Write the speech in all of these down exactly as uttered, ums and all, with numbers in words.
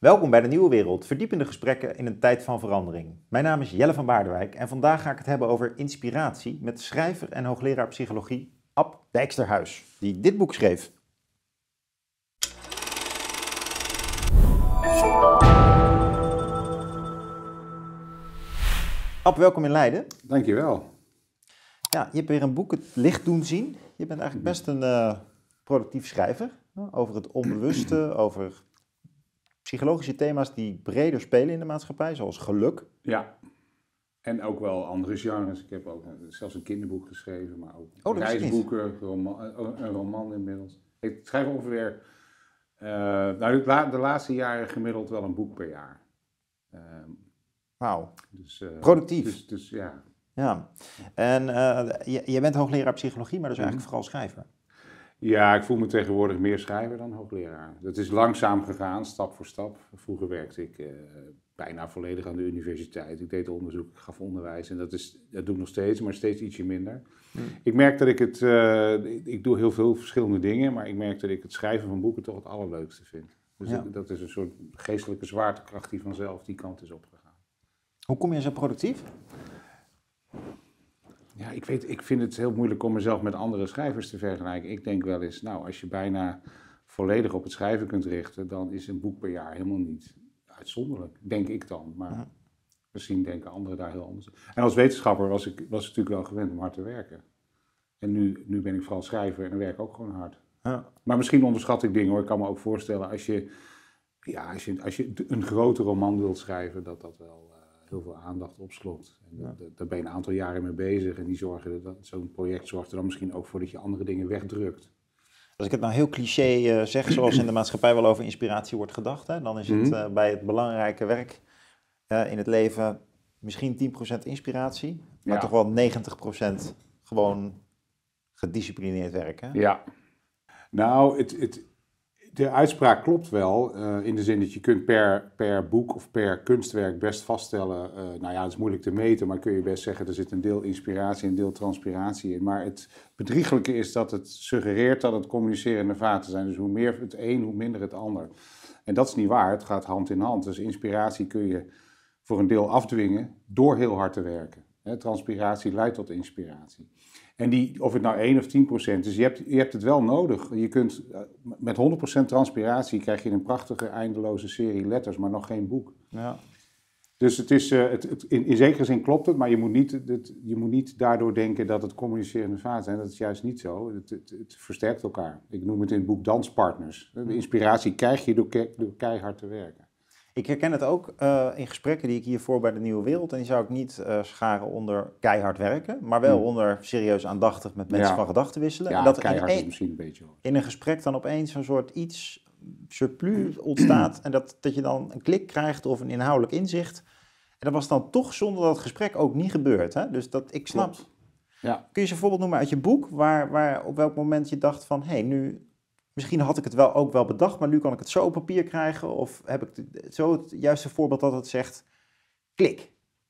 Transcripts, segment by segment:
Welkom bij de Nieuwe Wereld, verdiepende gesprekken in een tijd van verandering. Mijn naam is Jelle van Baardenwijk en vandaag ga ik het hebben over inspiratie met schrijver en hoogleraar psychologie Ab Dijksterhuis, die dit boek schreef. Ab, welkom in Leiden. Dankjewel. Ja, je hebt weer een boek het licht doen zien. Je bent eigenlijk best een uh, productief schrijver uh, over het onbewuste, over psychologische thema's die breder spelen in de maatschappij, zoals geluk. Ja, en ook wel andere genres. Ik heb ook zelfs een kinderboek geschreven, maar ook oh, reisboeken, roman, een roman inmiddels. Ik schrijf ongeveer uh, nou, de, la, de laatste jaren gemiddeld wel een boek per jaar. Uh, Wauw, dus, uh, productief. Dus, dus ja. Ja, en uh, je, je bent hoogleraar psychologie, maar dus eigenlijk mm-hmm. vooral schrijver. Ja, ik voel me tegenwoordig meer schrijver dan hoogleraar. Dat is langzaam gegaan, stap voor stap. Vroeger werkte ik uh, bijna volledig aan de universiteit. Ik deed onderzoek, ik gaf onderwijs en dat, is, dat doe ik nog steeds, maar steeds ietsje minder. Hmm. Ik merk dat ik het, uh, ik doe heel veel verschillende dingen, maar ik merk dat ik het schrijven van boeken toch het allerleukste vind. Dus ja. dat, dat is een soort geestelijke zwaartekracht die vanzelf die kant is opgegaan. Hoe kom je zo productief? Ja, ik weet, ik vind het heel moeilijk om mezelf met andere schrijvers te vergelijken. Ik denk wel eens, nou, als je bijna volledig op het schrijven kunt richten, dan is een boek per jaar helemaal niet uitzonderlijk, denk ik dan. Maar ja. misschien denken anderen daar heel anders. En als wetenschapper was ik, was ik natuurlijk wel gewend om hard te werken. En nu, nu ben ik vooral schrijver en dan werk ik ook gewoon hard. Ja. Maar misschien onderschat ik dingen hoor. Ik kan me ook voorstellen, als je, ja, als je, als je een grote roman wilt schrijven, dat dat wel heel veel aandacht opslokt. En ja. dat, daar ben je een aantal jaren mee bezig en die zorgen dat zo'n project zorgt er dan misschien ook voor dat je andere dingen wegdrukt. Als ik het nou heel cliché uh, zeg, zoals in de maatschappij wel over inspiratie wordt gedacht, hè, dan is het uh, bij het belangrijke werk uh, in het leven misschien tien procent inspiratie, maar ja. toch wel negentig procent gewoon gedisciplineerd werken. Ja, nou, het... het De uitspraak klopt wel, uh, in de zin dat je kunt per, per boek of per kunstwerk best vaststellen, uh, nou ja, het is moeilijk te meten, maar kun je best zeggen, er zit een deel inspiratie en een deel transpiratie in. Maar het bedriegelijke is dat het suggereert dat het communicerende vaten zijn. Dus hoe meer het een, hoe minder het ander. En dat is niet waar, het gaat hand in hand. Dus inspiratie kun je voor een deel afdwingen door heel hard te werken. He, transpiratie leidt tot inspiratie. En die, of het nou één of tien procent is, je hebt, je hebt het wel nodig. Je kunt, met honderd procent transpiratie krijg je een prachtige eindeloze serie letters, maar nog geen boek. Ja. Dus het is, uh, het, het, in, in zekere zin klopt het, maar je moet, niet, het, je moet niet daardoor denken dat het communicerende vaten zijn. Dat is juist niet zo. Het, het, het versterkt elkaar. Ik noem het in het boek danspartners. De inspiratie krijg je door, ke, door keihard te werken. Ik herken het ook uh, in gesprekken die ik hiervoor bij de Nieuwe Wereld, en die zou ik niet uh, scharen onder keihard werken, maar wel hmm. onder serieus aandachtig met mensen ja. van gedachten wisselen. Ja, en dat keihard in, is misschien een beetje hoor. In een gesprek dan opeens een soort iets surplus ontstaat en dat, dat je dan een klik krijgt of een inhoudelijk inzicht. En dat was dan toch zonder dat het gesprek ook niet gebeurd. Hè? Dus dat ik snap. Ja. Kun je eens een voorbeeld noemen uit je boek, waar, waar op welk moment je dacht van, hé, hey, nu... Misschien had ik het wel ook wel bedacht, maar nu kan ik het zo op papier krijgen. Of heb ik zo het juiste voorbeeld dat het zegt, klik.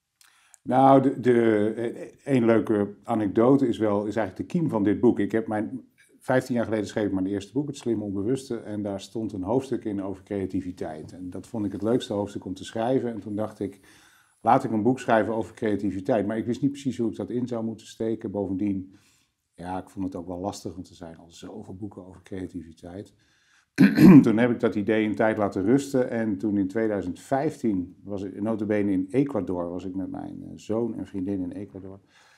Nou, de, de, een leuke anekdote is wel, is eigenlijk de kiem van dit boek. Ik heb mijn, vijftien jaar geleden schreef ik mijn eerste boek, Het Slimme Onbewuste. En daar stond een hoofdstuk in over creativiteit. En dat vond ik het leukste hoofdstuk om te schrijven. En toen dacht ik, laat ik een boek schrijven over creativiteit. Maar ik wist niet precies hoe ik dat in zou moeten steken. Bovendien... Ja, ik vond het ook wel lastig, want er zijn al zoveel boeken over creativiteit. Toen heb ik dat idee een tijd laten rusten en toen in tweeduizend vijftien, was ik nota bene in Ecuador, was ik met mijn zoon en vriendin in Ecuador.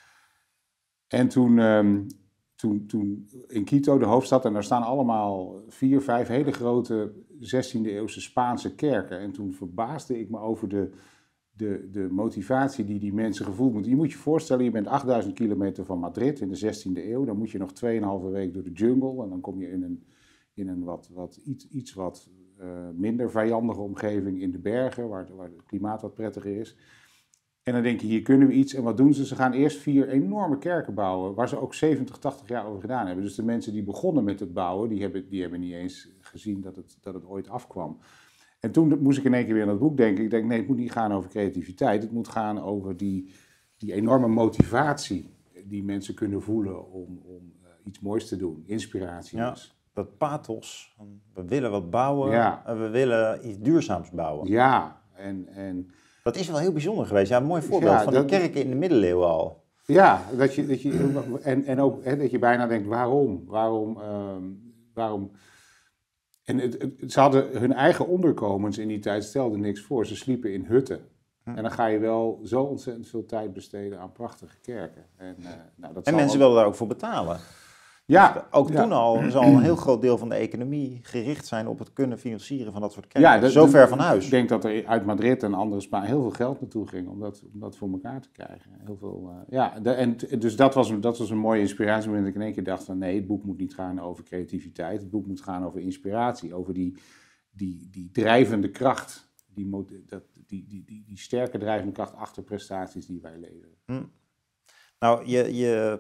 En toen, um, toen, toen in Quito, de hoofdstad, en daar staan allemaal vier, vijf hele grote zestiende eeuwse Spaanse kerken. En toen verbaasde ik me over de... De, de motivatie die die mensen gevoeld moeten. Je moet je voorstellen, je bent achtduizend kilometer van Madrid in de zestiende eeuw. Dan moet je nog tweeënhalve week door de jungle. En dan kom je in een, in een wat, wat, iets, iets wat uh, minder vijandige omgeving in de bergen, waar, waar het klimaat wat prettiger is. En dan denk je, hier kunnen we iets. En wat doen ze? Ze gaan eerst vier enorme kerken bouwen, waar ze ook zeventig, tachtig jaar over gedaan hebben. Dus de mensen die begonnen met het bouwen, die hebben, die hebben niet eens gezien dat het, dat het ooit afkwam. En toen moest ik in één keer weer aan het boek denken. Ik denk, nee, het moet niet gaan over creativiteit. Het moet gaan over die, die enorme motivatie die mensen kunnen voelen om, om uh, iets moois te doen. Inspiratie ja. dus. dat pathos. Van, we willen wat bouwen Ja. en we willen iets duurzaams bouwen. Ja, en... en Dat is wel heel bijzonder geweest. Ja, een mooi voorbeeld Ja, van dat- die kerken in de middeleeuwen al. Ja, dat je, dat je, en, en ook hè, dat je bijna denkt, waarom? Waarom? ehm, waarom? En het, het- ze hadden hun eigen onderkomens in die tijd, stelden niks voor. Ze sliepen in hutten. En dan ga je wel zo ontzettend veel tijd besteden aan prachtige kerken. En, eh, nou, dat En zal mensen ook- wilden daar ook voor betalen. Ja, Ook ja. toen al zal een heel groot deel van de economie gericht zijn op het kunnen financieren van dat soort kerken. Ja, dat- Zo ver dat- van huis. Ik denk dat er uit Madrid en andere Spanje heel veel geld naartoe ging om dat, om dat voor elkaar te krijgen. Heel veel, eh, ja, de- en t- dus dat was, een- dat was een mooie inspiratie. Moment dat ik in één keer dacht van nee, het boek moet niet gaan over creativiteit. Het boek moet gaan over inspiratie, over die, die, die drijvende kracht. Die, mo- dat, die, die, die, die sterke drijvende kracht achter prestaties die wij leveren. Nou, je, je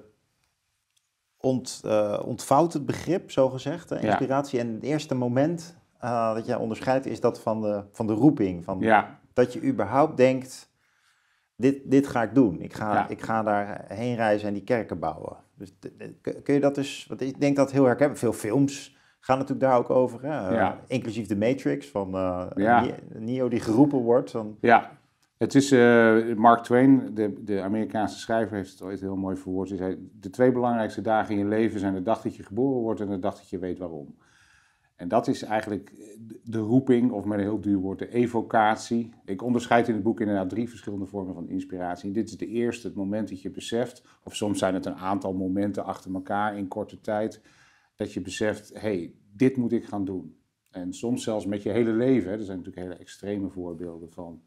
ont, uh, ontvouwt het begrip, zogezegd, hè, inspiratie. Ja. En het eerste moment uh, dat jij onderscheidt is dat van de, van de roeping. Van Ja. Dat je überhaupt denkt, dit, dit ga ik doen. Ik ga, Ja. ik ga daar heen reizen en die kerken bouwen. Dus kun je dat dus, want ik denk dat heel herkenbaar. Veel films gaan natuurlijk daar ook over. Hè? Ja. Uh, inclusief de Matrix van uh, Ja. Neo die geroepen wordt. Dan... Ja. Het is uh, Mark Twain, de, de Amerikaanse schrijver, heeft het ooit heel mooi verwoord. Hij zei, de twee belangrijkste dagen in je leven zijn de dag dat je geboren wordt en de dag dat je weet waarom. En dat is eigenlijk de roeping, of met een heel duur woord, de evocatie. Ik onderscheid in het boek inderdaad drie verschillende vormen van inspiratie. En dit is de eerste, het moment dat je beseft, of soms zijn het een aantal momenten achter elkaar in korte tijd, dat je beseft, hé, hey, dit moet ik gaan doen. En soms zelfs met je hele leven, hè. Er zijn natuurlijk hele extreme voorbeelden van.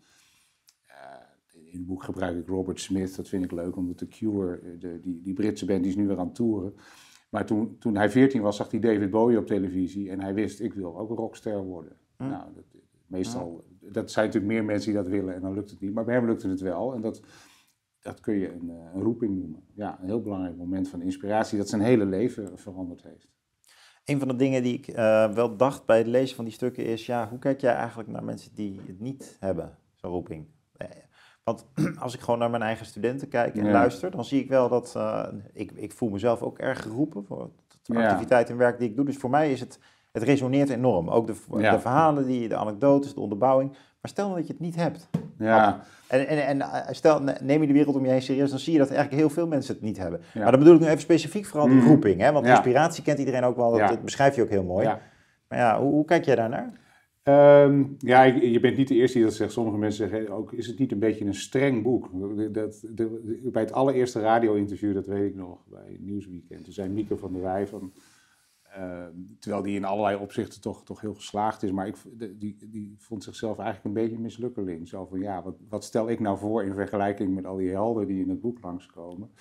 In het boek gebruik ik Robert Smith, dat vind ik leuk, omdat The Cure, de, die, die Britse band, die is nu weer aan het toeren. Maar toen, toen hij veertien was, zag hij David Bowie op televisie en hij wist, ik wil ook een rockster worden. Hm. Nou, dat, meestal, hm. dat zijn natuurlijk meer mensen die dat willen en dan lukt het niet. Maar bij hem lukte het wel en dat, dat kun je een, een roeping noemen. Ja, een heel belangrijk moment van inspiratie dat zijn hele leven veranderd heeft. Een van de dingen die ik uh, wel dacht bij het lezen van die stukken is, ja, hoe kijk jij eigenlijk naar mensen die het niet hebben, zo'n roeping? Want als ik gewoon naar mijn eigen studenten kijk en ja. luister, dan zie ik wel dat, uh, ik, ik voel mezelf ook erg geroepen voor de ja. activiteit en werk die ik doe. Dus voor mij is het, het resoneert enorm. Ook de, ja. de verhalen, die, de anekdotes, de onderbouwing. Maar stel dat je het niet hebt. Ja. En, en, en stel, neem je de wereld om je heen serieus, dan zie je dat eigenlijk heel veel mensen het niet hebben. Ja. Maar dan bedoel ik nu even specifiek vooral die roeping. Hè? Want ja. inspiratie kent iedereen ook wel, dat, ja. dat beschrijf je ook heel mooi. Ja. Maar ja, hoe, hoe kijk jij daarnaar? Um, ja, je bent niet de eerste die dat zegt. Sommige mensen zeggen ook, is het niet een beetje een streng boek? Dat, de, de, bij het allereerste radio-interview, dat weet ik nog, bij Nieuwsweekend, toen zei Mieke van der Wij van, uh, terwijl die in allerlei opzichten toch, toch heel geslaagd is, maar ik, de, die, die vond zichzelf eigenlijk een beetje een mislukkeling. Zo van, ja, wat, wat stel ik nou voor in vergelijking met al die helden die in het boek langskomen?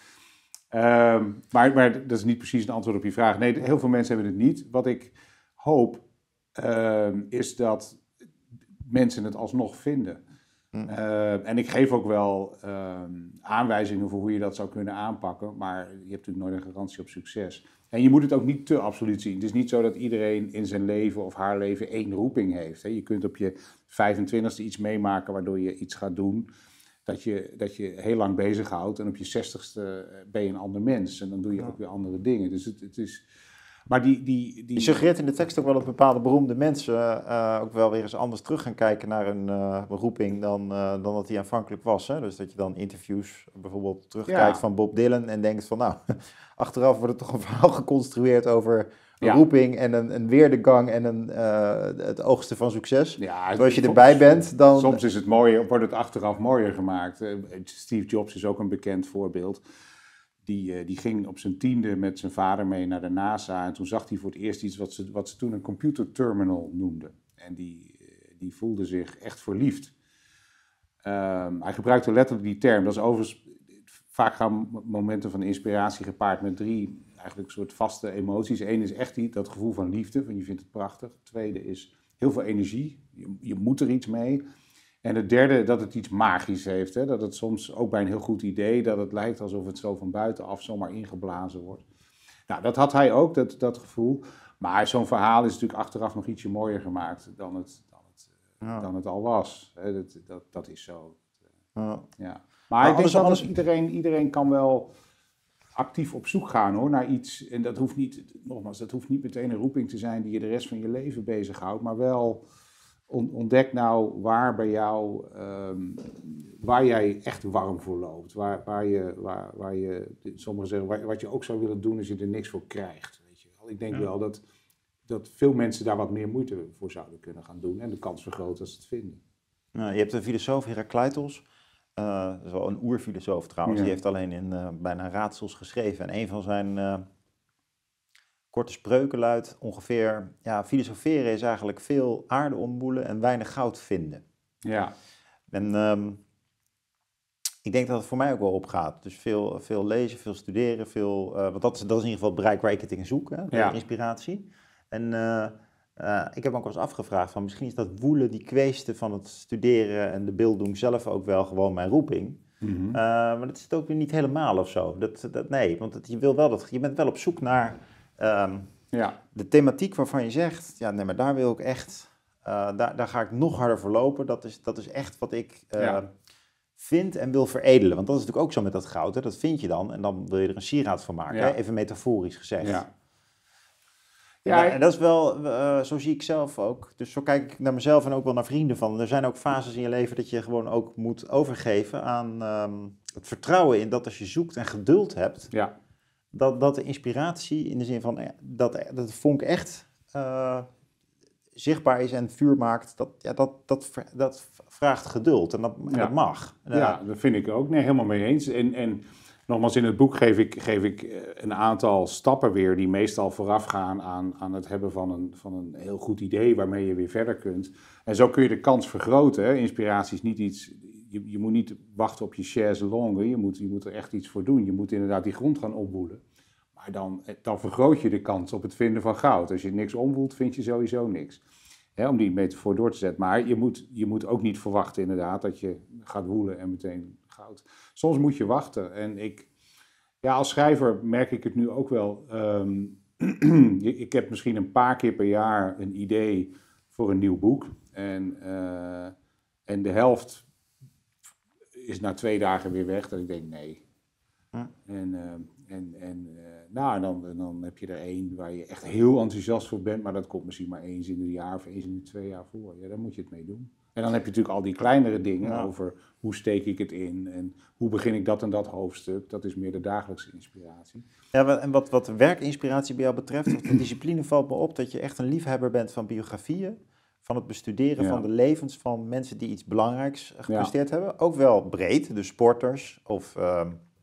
Um, maar, maar dat is niet precies een antwoord op je vraag. Nee, heel veel mensen hebben het niet. Wat ik hoop, Uh, is dat mensen het alsnog vinden. Mm. Uh, en ik geef ook wel uh, aanwijzingen voor hoe je dat zou kunnen aanpakken, maar je hebt natuurlijk nooit een garantie op succes. En je moet het ook niet te absoluut zien. Het is niet zo dat iedereen in zijn leven of haar leven één roeping heeft. Hè. Je kunt op je vijfentwintigste iets meemaken waardoor je iets gaat doen dat je, dat je heel lang bezighoudt. En op je zestigste ben je een ander mens en dan doe je ook weer andere dingen. Dus het, het is... Maar die, die, die... Je suggereert in de tekst ook wel dat bepaalde beroemde mensen uh, ook wel weer eens anders terug gaan kijken naar een uh, roeping dan, uh, dan dat die aanvankelijk was. Hè? Dus dat je dan interviews bijvoorbeeld terugkijkt ja. van Bob Dylan en denkt van nou, achteraf wordt er toch een verhaal geconstrueerd over een ja. roeping en een, een weerdegang en een, uh, het oogsten van succes. Ja, als je erbij bent, dan... Soms is het mooier, wordt het achteraf mooier gemaakt. Uh, Steve Jobs is ook een bekend voorbeeld. Die, die ging op zijn tiende met zijn vader mee naar de NASA. En toen zag hij voor het eerst iets wat ze, wat ze toen een computerterminal noemden. En die, die voelde zich echt verliefd. Um, hij gebruikte letterlijk die term. Dat is overigens vaak gaan momenten van inspiratie gepaard met drie eigenlijk soort vaste emoties. Eén is echt die, dat gevoel van liefde, van je vindt het prachtig. Het tweede is heel veel energie. Je, je moet er iets mee. En het derde, dat het iets magisch heeft. Hè? Dat het soms ook bij een heel goed idee, dat het lijkt alsof het zo van buitenaf zomaar ingeblazen wordt. Nou, dat had hij ook, dat, dat gevoel. Maar zo'n verhaal is natuurlijk achteraf nog ietsje mooier gemaakt dan het, dan het, ja. dan het al was. Hè? Dat, dat, dat is zo. Ja. Ja. Maar, maar ik denk dat alles... iedereen, iedereen kan wel, actief op zoek gaan hoor, naar iets. En dat hoeft niet, nogmaals, dat hoeft niet meteen een roeping te zijn die je de rest van je leven bezighoudt. Maar wel on, ontdek nou waar bij jou, um, waar jij echt warm voor loopt. Waar, waar je, waar, waar je, sommigen zeggen, waar, wat je ook zou willen doen als je er niks voor krijgt. Weet je wel. Ik denk ja. wel dat, dat veel mensen daar wat meer moeite voor zouden kunnen gaan doen. En de kans vergroten als ze het vinden. Nou, je hebt een filosoof, Heracleitos. Uh, dat is wel een oerfilosoof trouwens. Ja. Die heeft alleen in uh, bijna raadsels geschreven. En een van zijn uh, korte spreuken luidt ongeveer... Ja, filosoferen is eigenlijk veel aarde omboelen en weinig goud vinden. Ja. En um, ik denk dat het voor mij ook wel opgaat. Dus veel, veel lezen, veel studeren, veel... Uh, want dat is, dat is in ieder geval het bereik waar ik het in zoek, hè, ja. inspiratie. En... Uh, Uh, ik heb me ook wel eens afgevraagd van misschien is dat woelen, die kweesten van het studeren en de beelddoen zelf ook wel gewoon mijn roeping. Mm-hmm. uh, maar dat is het ook weer niet helemaal of zo. Dat, dat, nee, want het, je, wil wel dat, je bent wel op zoek naar um, ja. de thematiek waarvan je zegt, ja nee, maar daar wil ik echt, uh, daar, daar ga ik nog harder voor lopen. Dat is, dat is echt wat ik uh, ja. vind en wil veredelen. Want dat is natuurlijk ook zo met dat goud, hè? Dat vind je dan en dan wil je er een sieraad van maken, ja. hè? Even metaforisch gezegd. Ja. Ja, en dat is wel, uh, zo zie ik zelf ook. Dus zo kijk ik naar mezelf en ook wel naar vrienden van. Er zijn ook fases in je leven dat je gewoon ook moet overgeven aan um, het vertrouwen in dat als je zoekt en geduld hebt, ja. dat, dat de inspiratie in de zin van dat, dat de vonk echt uh, zichtbaar is en vuur maakt, dat, ja, dat, dat, dat vraagt geduld en dat, en ja. dat mag. Ja, dat vind ik ook. Nee, helemaal mee eens. En... en... Nogmaals, in het boek geef ik, geef ik een aantal stappen weer die meestal voorafgaan aan, aan het hebben van een, van een heel goed idee waarmee je weer verder kunt. En zo kun je de kans vergroten. Hè. Inspiratie is niet iets, je, je moet niet wachten op je chaise longue, je moet, je moet er echt iets voor doen. Je moet inderdaad die grond gaan opboelen. Maar dan, dan vergroot je de kans op het vinden van goud. Als je niks omwoelt, vind je sowieso niks. Hè, om die metafoor door te zetten. Maar je moet, je moet ook niet verwachten inderdaad dat je gaat woelen en meteen goud. Soms moet je wachten. En ik, ja, als schrijver merk ik het nu ook wel. Um, ik heb misschien een paar keer per jaar een idee voor een nieuw boek. En, uh, en de helft is na twee dagen weer weg. Dat ik denk, nee. Hm. En, uh, en, en uh, nou, dan, dan heb je er één waar je echt heel enthousiast voor bent. Maar dat komt misschien maar eens in een jaar of eens in de twee jaar voor. Ja, daar moet je het mee doen. En dan heb je natuurlijk al die kleinere dingen ja. over hoe steek ik het in en hoe begin ik dat en dat hoofdstuk. Dat is meer de dagelijkse inspiratie. Ja, en wat, wat werkinspiratie bij jou betreft, of de discipline valt me op dat je echt een liefhebber bent van biografieën, van het bestuderen ja. van de levens van mensen die iets belangrijks gepresteerd ja. hebben. Ook wel breed, dus sporters of uh,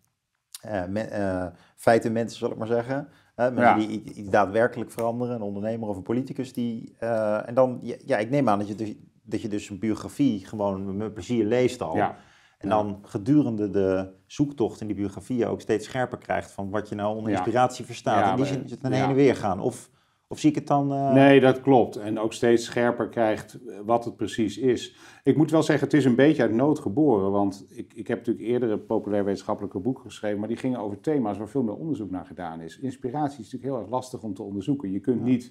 uh, me, uh, feitenmensen, zal ik maar zeggen. Uh, mensen ja. die iets daadwerkelijk veranderen, een ondernemer of een politicus. Die, uh, en dan, ja, ik neem aan dat je... Dus, dat je dus een biografie gewoon met plezier leest al. Ja. En dan ja. gedurende de zoektocht in die biografieën ook steeds scherper krijgt van wat je nou onder ja. inspiratie verstaat. Ja, in die zin is het dan ja. heen en weer gaan. Of, of zie ik het dan... Uh... Nee, dat klopt. En ook steeds scherper krijgt wat het precies is. Ik moet wel zeggen, het is een beetje uit nood geboren. Want ik, ik heb natuurlijk eerdere populair wetenschappelijke boeken geschreven, maar die gingen over thema's waar veel meer onderzoek naar gedaan is. Inspiratie is natuurlijk heel erg lastig om te onderzoeken. Je kunt ja. niet...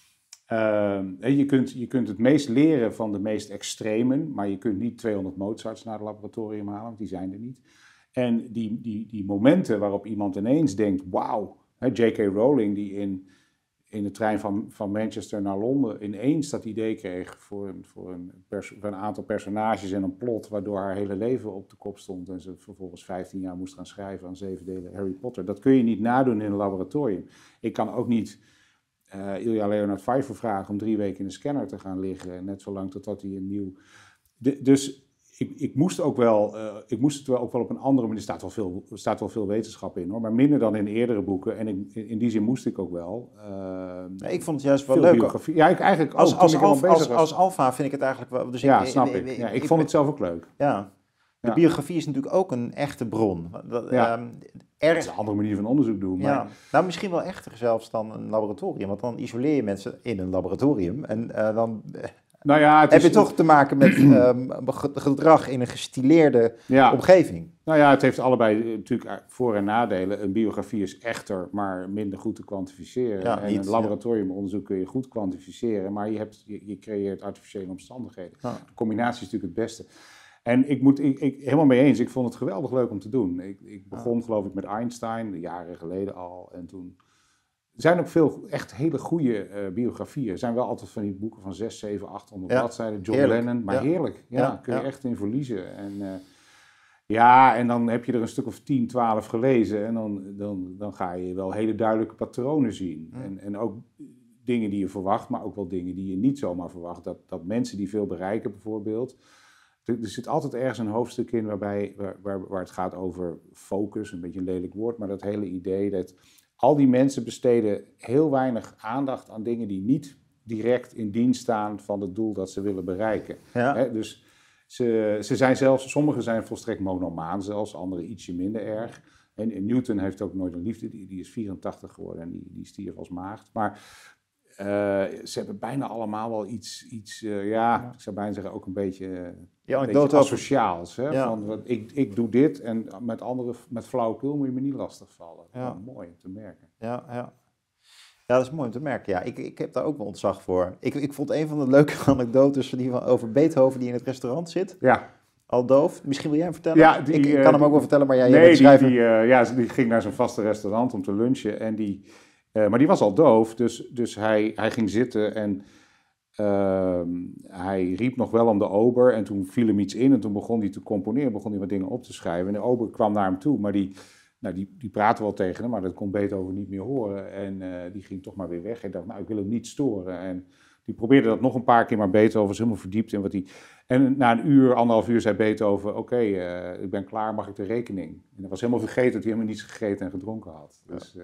Uh, je, kunt, je kunt het meest leren van de meest extremen, maar je kunt niet tweehonderd Mozarts naar het laboratorium halen, want die zijn er niet. En die, die, die momenten waarop iemand ineens denkt, wauw, J K Rowling die in, in de trein van, van Manchester naar Londen ineens dat idee kreeg voor een, voor, een pers, voor een aantal personages en een plot, waardoor haar hele leven op de kop stond en ze vervolgens vijftien jaar moest gaan schrijven aan zeven delen Harry Potter. Dat kun je niet nadoen in een laboratorium. Ik kan ook niet... Uh, Ilja Leonard Pfeiffer vragen om drie weken in de scanner te gaan liggen. Net zolang totdat hij een nieuw... De, dus ik, ik moest ook wel... Uh, ik moest het wel ook wel op een andere manier... Er staat wel veel, er staat wel veel wetenschap in, hoor. Maar minder dan in eerdere boeken. En ik, in, in die zin moest ik ook wel. Uh, nee, ik vond het juist wel leuk. Biografie. Ja, ik eigenlijk als, ook. Als, als, als, als alfa vind ik het eigenlijk wel... Dus ja, ik, snap ik. ik, ja, ik, ik vond het zelf ook leuk. Ja. De ja. biografie is natuurlijk ook een echte bron. Dat, ja. um, er... dat is een andere manier van onderzoek doen. Maar... Ja. Nou, misschien wel echter zelfs dan een laboratorium. Want dan isoleer je mensen in een laboratorium. En uh, dan uh, nou ja, het heb is... je toch te maken met um, gedrag in een gestileerde ja. omgeving. Nou ja, het heeft allebei natuurlijk voor- en nadelen. Een biografie is echter, maar minder goed te kwantificeren. Ja, en niet, een laboratoriumonderzoek kun je goed kwantificeren. Maar je, hebt, je, je creëert artificiële omstandigheden. Ja. De combinatie is natuurlijk het beste. En ik moet, ik, ik, helemaal mee eens, ik vond het geweldig leuk om te doen. Ik, ik begon ja. geloof ik met Einstein, jaren geleden al. En toen, er zijn ook veel echt hele goede uh, biografieën. Er zijn wel altijd van die boeken van zes, zeven, achthonderd ja. bladzijden. John heerlijk. Lennon, maar ja. heerlijk. Ja, ja, kun je ja. echt in verliezen. En, uh, ja, en dan heb je er een stuk of tien, twaalf gelezen. En dan, dan, dan ga je wel hele duidelijke patronen zien. Mm. En, en ook dingen die je verwacht, maar ook wel dingen die je niet zomaar verwacht. Dat, dat mensen die veel bereiken bijvoorbeeld. Er, er zit altijd ergens een hoofdstuk in waarbij, waar, waar, waar het gaat over focus. Een beetje een lelijk woord, maar dat hele idee dat al die mensen besteden heel weinig aandacht aan dingen die niet direct in dienst staan van het doel dat ze willen bereiken. Ja. He, dus ze, ze zijn zelfs, sommigen zijn volstrekt monomaan zelfs, anderen ietsje minder erg. En, en Newton heeft ook nooit een liefde, die, die is vierentachtig geworden en die, die stierf als maagd. Maar uh, ze hebben bijna allemaal wel iets, iets uh, ja, ja, ik zou bijna zeggen ook een beetje, uh, ja, een beetje asociaals. Hè? Ja. Van, ik, ik doe dit en met anderen, met flauwekul moet je me niet lastigvallen. Ja. Oh, mooi om te merken. Ja, ja. Ja, dat is mooi om te merken. Ja, ik, ik heb daar ook wel ontzag voor. Ik, ik vond een van de leuke anekdotes die van, over Beethoven die in het restaurant zit. Ja. Al doof. Misschien wil jij hem vertellen? Ja, die, ik, ik kan hem ook wel vertellen, maar jij nee, bent de schrijver. Die, uh, ja, die ging naar zijn vaste restaurant om te lunchen. En die, uh, maar die was al doof, dus, dus hij, hij ging zitten en uh, hij riep nog wel om de ober. En toen viel hem iets in en toen begon hij te componeren, begon hij wat dingen op te schrijven. En de ober kwam naar hem toe, maar die... Nou, die, die praatte wel tegen hem, maar dat kon Beethoven niet meer horen. En uh, die ging toch maar weer weg. Hij dacht, nou, ik wil hem niet storen. En die probeerde dat nog een paar keer, maar Beethoven was helemaal verdiept in wat hij... En na een uur, anderhalf uur, zei Beethoven, oké, okay, uh, ik ben klaar, mag ik de rekening? En hij was helemaal vergeten dat hij helemaal niets gegeten en gedronken had. Dus uh,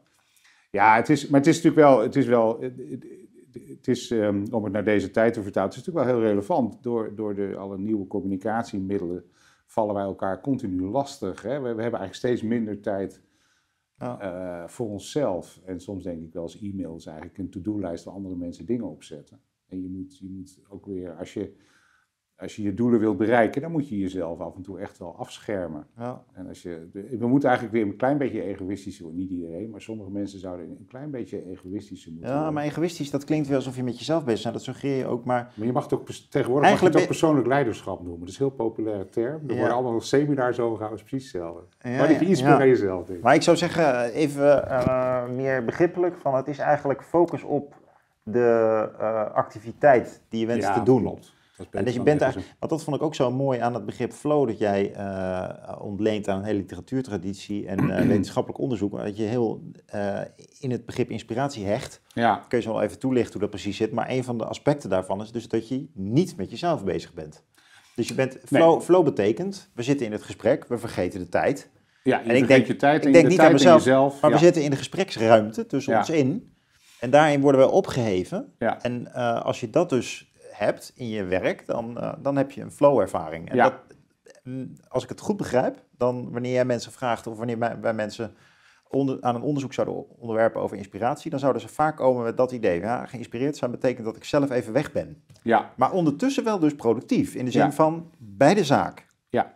ja, het is, maar het is natuurlijk wel... Het is wel het, het is, um, om het naar deze tijd te vertalen, het is natuurlijk wel heel relevant. Door, door de, alle nieuwe communicatiemiddelen vallen wij elkaar continu lastig. Hè? We, we hebben eigenlijk steeds minder tijd oh. uh, voor onszelf. En soms denk ik wel eens e-mail is eigenlijk een to-do-lijst waar andere mensen dingen op zetten. En je moet, je moet ook weer, als je, als je je doelen wilt bereiken, dan moet je jezelf af en toe echt wel afschermen. Ja. En als je, we moeten eigenlijk weer een klein beetje egoïstisch worden. Niet iedereen, maar sommige mensen zouden een klein beetje egoïstischer moeten Ja, worden. maar egoïstisch, dat klinkt weer alsof je met jezelf bezig bent. Dat suggereer je ook, maar... Maar je mag het ook, tegenwoordig mag je het ook persoonlijk leiderschap noemen. Dat is een heel populaire term. Er ja. worden allemaal seminars over gehouden, is precies hetzelfde. Ja, maar die iets ja. meer jezelf. Denk ik. Maar ik zou zeggen, even uh, meer begrippelijk, van het is eigenlijk focus op de uh, activiteit die je wenst ja, te doen. Klopt. Dat en dus je bent eigenlijk, want dat vond ik ook zo mooi aan het begrip flow, dat jij uh, ontleent aan een hele literatuurtraditie en uh, wetenschappelijk onderzoek, dat je heel uh, in het begrip inspiratie hecht. Ja. Kun je zo wel even toelichten hoe dat precies zit, maar een van de aspecten daarvan is dus dat je niet met jezelf bezig bent. Dus je bent, flow, nee. flow betekent, we zitten in het gesprek, we vergeten de tijd. Ja, je en ik denk, je tijd en ik denk de niet tijd aan mezelf, jezelf, maar ja. we zitten in de gespreksruimte tussen ja. ons in en daarin worden we opgeheven. Ja. En uh, als je dat dus hebt in je werk, dan, uh, dan heb je een flow-ervaring. En ja. dat, als ik het goed begrijp, dan wanneer jij mensen vraagt of wanneer wij, wij mensen onder, aan een onderzoek zouden onderwerpen over inspiratie, dan zouden ze vaak komen met dat idee. Ja, geïnspireerd zijn betekent dat ik zelf even weg ben. Ja. Maar ondertussen wel dus productief, in de zin ja. van bij de zaak. Ja.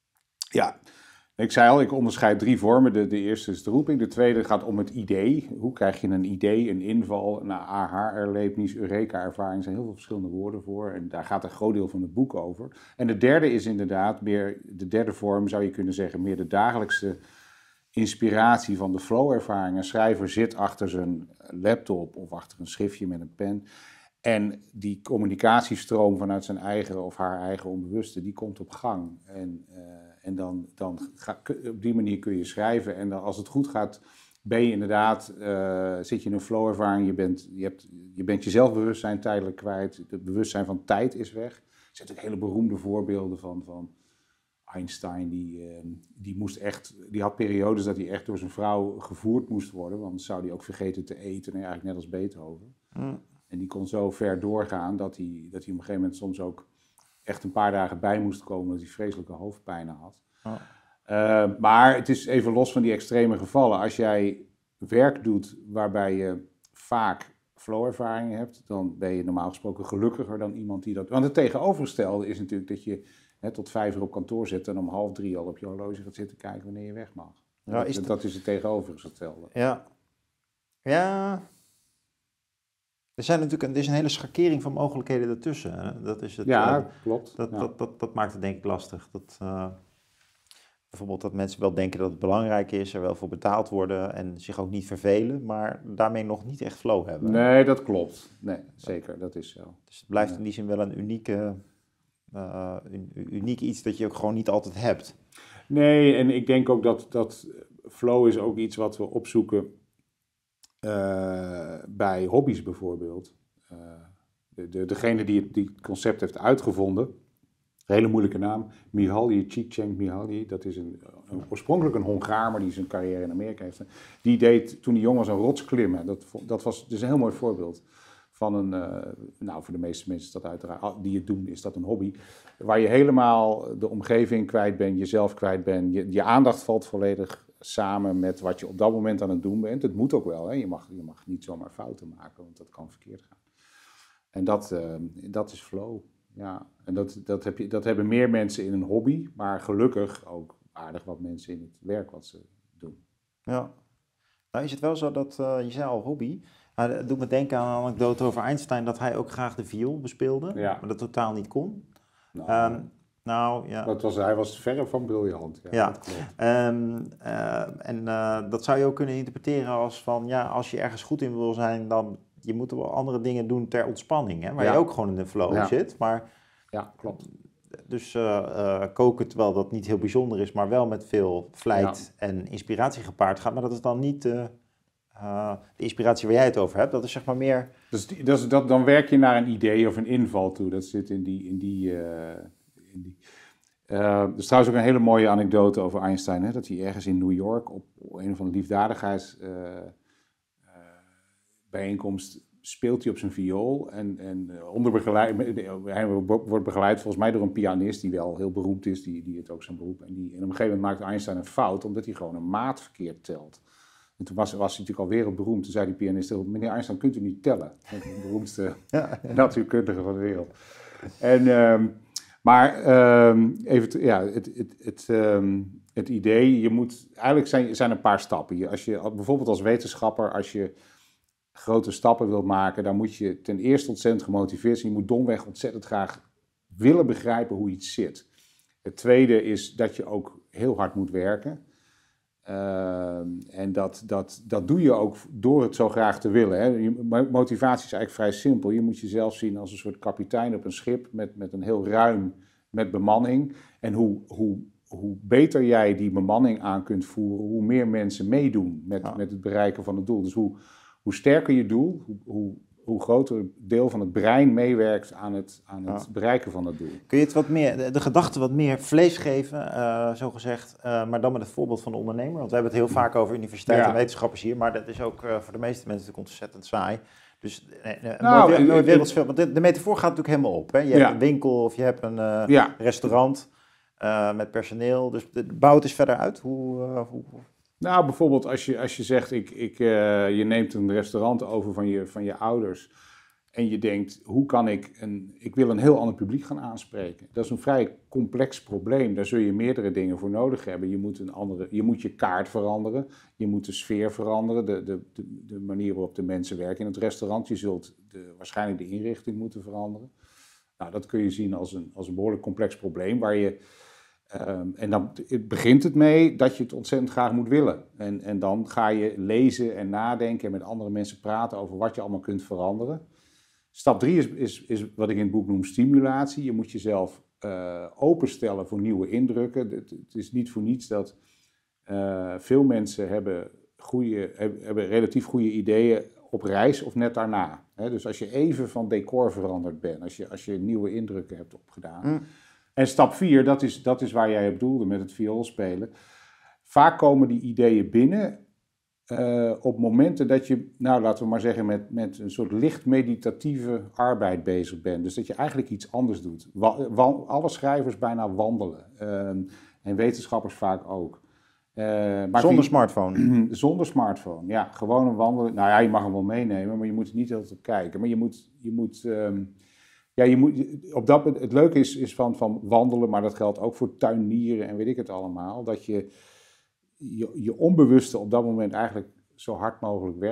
Ja. Ik zei al, ik onderscheid drie vormen. De, de eerste is de roeping. De tweede gaat om het idee. Hoe krijg je een idee, een inval, een aha-erlevenis, eureka-ervaring. Er zijn heel veel verschillende woorden voor. En daar gaat een groot deel van het boek over. En de derde is inderdaad meer, de derde vorm zou je kunnen zeggen, meer de dagelijkse inspiratie van de flow-ervaring. Een schrijver zit achter zijn laptop of achter een schriftje met een pen. En die communicatiestroom vanuit zijn eigen of haar eigen onbewuste, die komt op gang. En... Uh, En dan, dan ga, op die manier kun je schrijven. En dan, als het goed gaat, ben je inderdaad, uh, zit je in een flow-ervaring. Je bent, je, hebt, je bent je zelfbewustzijn tijdelijk kwijt. Het bewustzijn van tijd is weg. Er zijn natuurlijk hele beroemde voorbeelden van, van Einstein. Die, uh, die, moest echt, die had periodes dat hij echt door zijn vrouw gevoerd moest worden. Want anders zou hij ook vergeten te eten. En eigenlijk net als Beethoven. Mm. En die kon zo ver doorgaan dat hij, dat hij op een gegeven moment soms ook echt een paar dagen bij moest komen omdat hij vreselijke hoofdpijnen had. Oh. Uh, maar het is even los van die extreme gevallen. Als jij werk doet waarbij je vaak flow-ervaring hebt, dan ben je normaal gesproken gelukkiger dan iemand die dat... Want het tegenovergestelde is natuurlijk dat je hè, tot vijf uur op kantoor zit en om half drie al op je horloge gaat zitten kijken wanneer je weg mag. Ja, dat, is het... dat is het tegenovergestelde. Ja. Ja... Er zijn natuurlijk, er is een hele schakering van mogelijkheden ertussen. Hè? Dat is het. Ja, uh, klopt. Dat, ja. dat, dat, dat maakt het denk ik lastig. Dat, uh, bijvoorbeeld dat mensen wel denken dat het belangrijk is, er wel voor betaald worden en zich ook niet vervelen, maar daarmee nog niet echt flow hebben. Nee, dat klopt. Nee, zeker, dat is zo. Dus het blijft ja. in die zin wel een unieke, uh, un, uniek iets dat je ook gewoon niet altijd hebt. Nee, en ik denk ook dat, dat flow is ook iets wat we opzoeken uh, bij hobby's bijvoorbeeld. Uh, de, de, degene die het, die het concept heeft uitgevonden, een hele moeilijke naam, Mihaly Csikszentmihalyi, dat is een, een, oorspronkelijk een Hongaar, maar die zijn carrière in Amerika heeft. Die deed toen hij jong was een rots klimmen. Dat, dat was dus een heel mooi voorbeeld van een, uh, nou voor de meeste mensen is dat uiteraard, die het doen, is dat een hobby. Waar je helemaal de omgeving kwijt bent, jezelf kwijt bent, je, je aandacht valt volledig samen met wat je op dat moment aan het doen bent. Het moet ook wel, hè? Je, mag, je mag niet zomaar fouten maken, want dat kan verkeerd gaan. En dat, uh, dat is flow. Ja, en dat, dat, heb je, dat hebben meer mensen in een hobby, maar gelukkig ook aardig wat mensen in het werk wat ze doen. Ja, nou is het wel zo dat, uh, je zei al hobby, maar het doet me denken aan een anekdote over Einstein, dat hij ook graag de viool bespeelde, Ja. maar dat totaal niet kon. Nou, Um, nou ja. Dat was, hij was verre van briljant. Ja, ja. Dat klopt. Um, uh, en uh, dat zou je ook kunnen interpreteren als van, ja, als je ergens goed in wil zijn, dan je moet wel andere dingen doen ter ontspanning, hè, waar ja. je ook gewoon in de flow ja. zit. Maar, ja, klopt. Dus uh, uh, koken, terwijl dat niet heel bijzonder is, maar wel met veel vlijt ja. en inspiratie gepaard gaat. Maar dat is dan niet uh, uh, de inspiratie waar jij het over hebt. Dat is zeg maar meer... Dus die, dat is, dat, dan werk je naar een idee of een inval toe. Dat zit in die... In die, uh, in die. Uh, er is trouwens ook een hele mooie anekdote over Einstein. Hè, dat hij ergens in New York op een of andere liefdadigheidsbijeenkomst... Uh, uh, speelt hij op zijn viool en, en onder begeleid, hij wordt begeleid volgens mij door een pianist die wel heel beroemd is, die, die het ook zijn beroep. En, die, en op een gegeven moment maakt Einstein een fout, omdat hij gewoon een maat verkeerd telt. En toen was, was hij natuurlijk al wereldberoemd. Toen zei die pianist, meneer Einstein, kunt u niet tellen? De beroemdste ja, ja. natuurkundige van de wereld. En, um, maar um, even, ja, het, het, het, um, het idee, je moet, eigenlijk zijn, zijn er een paar stappen. Als je, bijvoorbeeld als wetenschapper, als je grote stappen wilt maken, dan moet je ten eerste ontzettend gemotiveerd zijn. Je moet domweg ontzettend graag willen begrijpen hoe iets zit. Het tweede is dat je ook heel hard moet werken. Uh, en dat, dat, dat doe je ook door het zo graag te willen. Hè. Je, motivatie is eigenlijk vrij simpel. Je moet jezelf zien als een soort kapitein op een schip met, met een heel ruim met bemanning. En hoe, hoe, hoe beter jij die bemanning aan kunt voeren, hoe meer mensen meedoen met, ja. met het bereiken van het doel. Dus hoe Hoe sterker je doel, hoe, hoe, hoe groter deel van het brein meewerkt aan het, aan het ja. bereiken van het doel. Kun je het wat meer, de, de gedachte wat meer vlees geven, uh, zo gezegd, uh, maar dan met het voorbeeld van de ondernemer? Want we hebben het heel vaak over universiteiten ja. en wetenschappers hier, maar dat is ook uh, voor de meeste mensen natuurlijk ontzettend saai. Dus uh, nou, nooit, nooit wereldsveel, want de, de metafoor gaat natuurlijk helemaal op. Hè? Je ja. hebt een winkel of je hebt een uh, ja. restaurant uh, met personeel, dus de, bouw het eens verder uit. Hoe... Uh, hoe Nou, bijvoorbeeld als je, als je zegt, ik, ik, uh, je neemt een restaurant over van je, van je ouders en je denkt, hoe kan ik, een, ik wil een heel ander publiek gaan aanspreken. Dat is een vrij complex probleem, daar zul je meerdere dingen voor nodig hebben. Je moet, een andere, je, moet je kaart veranderen, je moet de sfeer veranderen, de, de, de, de manier waarop de mensen werken in het restaurant. Je zult de, waarschijnlijk de inrichting moeten veranderen. Nou, dat kun je zien als een, als een behoorlijk complex probleem waar je... Um, en dan begint het mee dat je het ontzettend graag moet willen. En, en dan ga je lezen en nadenken en met andere mensen praten over wat je allemaal kunt veranderen. Stap drie is, is, is wat ik in het boek noem stimulatie. Je moet jezelf uh, openstellen voor nieuwe indrukken. Het, het is niet voor niets dat uh, veel mensen hebben, goede, hebben, hebben relatief goede ideeën op reis of net daarna. He, dus als je even van decor veranderd bent, als je, als je nieuwe indrukken hebt opgedaan... Mm. En stap vier, dat is, dat is waar jij op doelde met het vioolspelen. Vaak komen die ideeën binnen uh, op momenten dat je, nou laten we maar zeggen, met, met een soort licht meditatieve arbeid bezig bent. Dus dat je eigenlijk iets anders doet. Wa- wa- alle schrijvers bijna wandelen. Uh, en wetenschappers vaak ook. Uh, maar zonder die, smartphone? Zonder smartphone, ja. Gewoon een wandelen. Nou ja, je mag hem wel meenemen, maar je moet er niet heel op kijken. Maar je moet... Je moet um, Ja, je moet, op dat, het leuke is, is van, van wandelen, maar dat geldt ook voor tuinieren en weet ik het allemaal. Dat je, je je onbewuste op dat moment eigenlijk zo hard mogelijk werkt.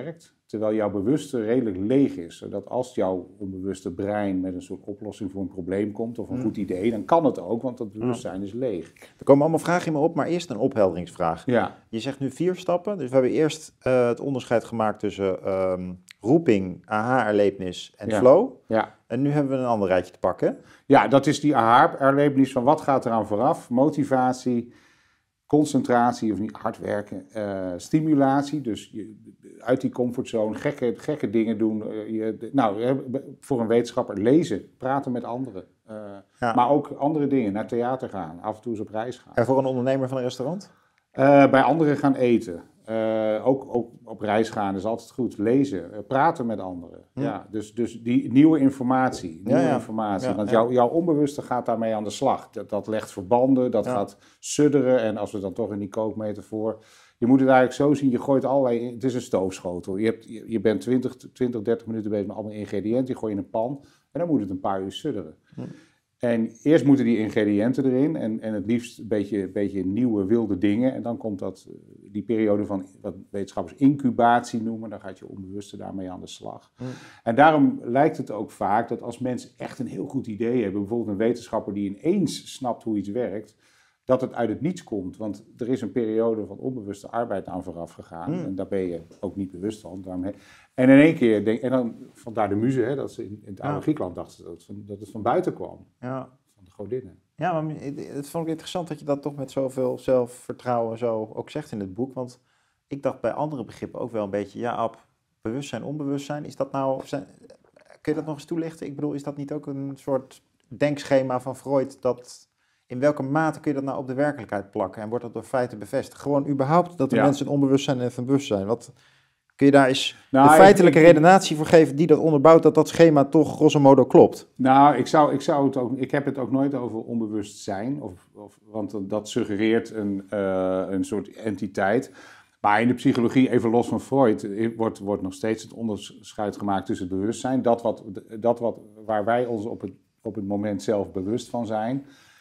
terwijl jouw bewuste redelijk leeg is. Zodat als jouw onbewuste brein met een soort oplossing voor een probleem komt of een mm. goed idee, dan kan het ook, want dat bewustzijn is leeg. Er komen allemaal vragen in me op, maar eerst een ophelderingsvraag. Ja. Je zegt nu vier stappen, dus we hebben eerst uh, het onderscheid gemaakt tussen um, roeping, aha-erlevenis en ja. flow. Ja. En nu hebben we een ander rijtje te pakken. Ja, dat is die aha-erlevenis van wat gaat eraan vooraf, motivatie, concentratie of niet hard werken, uh, stimulatie, dus je, uit die comfortzone, gekke, gekke dingen doen. Uh, je, nou, voor een wetenschapper lezen, praten met anderen. Uh, ja. Maar ook andere dingen, naar theater gaan, af en toe eens op reis gaan. En voor een ondernemer van een restaurant? Uh, bij anderen gaan eten. Uh, ook, ook op reis gaan is altijd goed. Lezen, uh, praten met anderen. Hm. Ja, dus, dus die nieuwe informatie. Nieuwe ja, ja. informatie. Ja, Want jou, jouw onbewuste gaat daarmee aan de slag. Dat, dat legt verbanden, dat ja. gaat sudderen. En als we dan toch in die kookmetafoor. Je moet het eigenlijk zo zien, je gooit allerlei. Het is een stoofschotel. Je, hebt, je, je bent twintig, twintig, dertig minuten bezig met allemaal ingrediënten. Je gooi in een pan en dan moet het een paar uur sudderen. Hm. En eerst moeten die ingrediënten erin en, en het liefst een beetje, beetje nieuwe wilde dingen. En dan komt dat, die periode van wat wetenschappers incubatie noemen. Dan gaat je onbewuste daarmee aan de slag. Mm. En daarom lijkt het ook vaak dat als mensen echt een heel goed idee hebben, bijvoorbeeld een wetenschapper die ineens snapt hoe iets werkt, dat het uit het niets komt. Want er is een periode van onbewuste arbeid aan vooraf gegaan. Mm. En daar ben je ook niet bewust van. Daarmee. En in één keer, denk, en dan vandaar de muze, hè, dat ze in, in het oude ja. Griekenland dachten dat het, van, dat het van buiten kwam. Ja. Van de godinnen. Ja, maar het vond ik interessant dat je dat toch met zoveel zelfvertrouwen zo ook zegt in het boek. Want ik dacht bij andere begrippen ook wel een beetje, ja, op bewustzijn, onbewustzijn. Is dat nou, zijn, kun je dat nog eens toelichten? Ik bedoel, is dat niet ook een soort denkschema van Freud dat... In welke mate kun je dat nou op de werkelijkheid plakken? En wordt dat door feiten bevestigd? Gewoon überhaupt dat de ja. mensen een onbewustzijn en een bewustzijn. Wat kun je daar eens nou, de feitelijke ik, ik, redenatie voor geven die dat onderbouwt dat dat schema toch grosso modo klopt? Nou, ik zou, ik zou het ook. Ik heb het ook nooit over onbewustzijn, of, of want dat suggereert een, uh, een soort entiteit. Maar in de psychologie, even los van Freud, wordt, wordt nog steeds het onderscheid gemaakt tussen het bewustzijn, dat wat, dat wat waar wij ons op het, op het moment zelf bewust van zijn.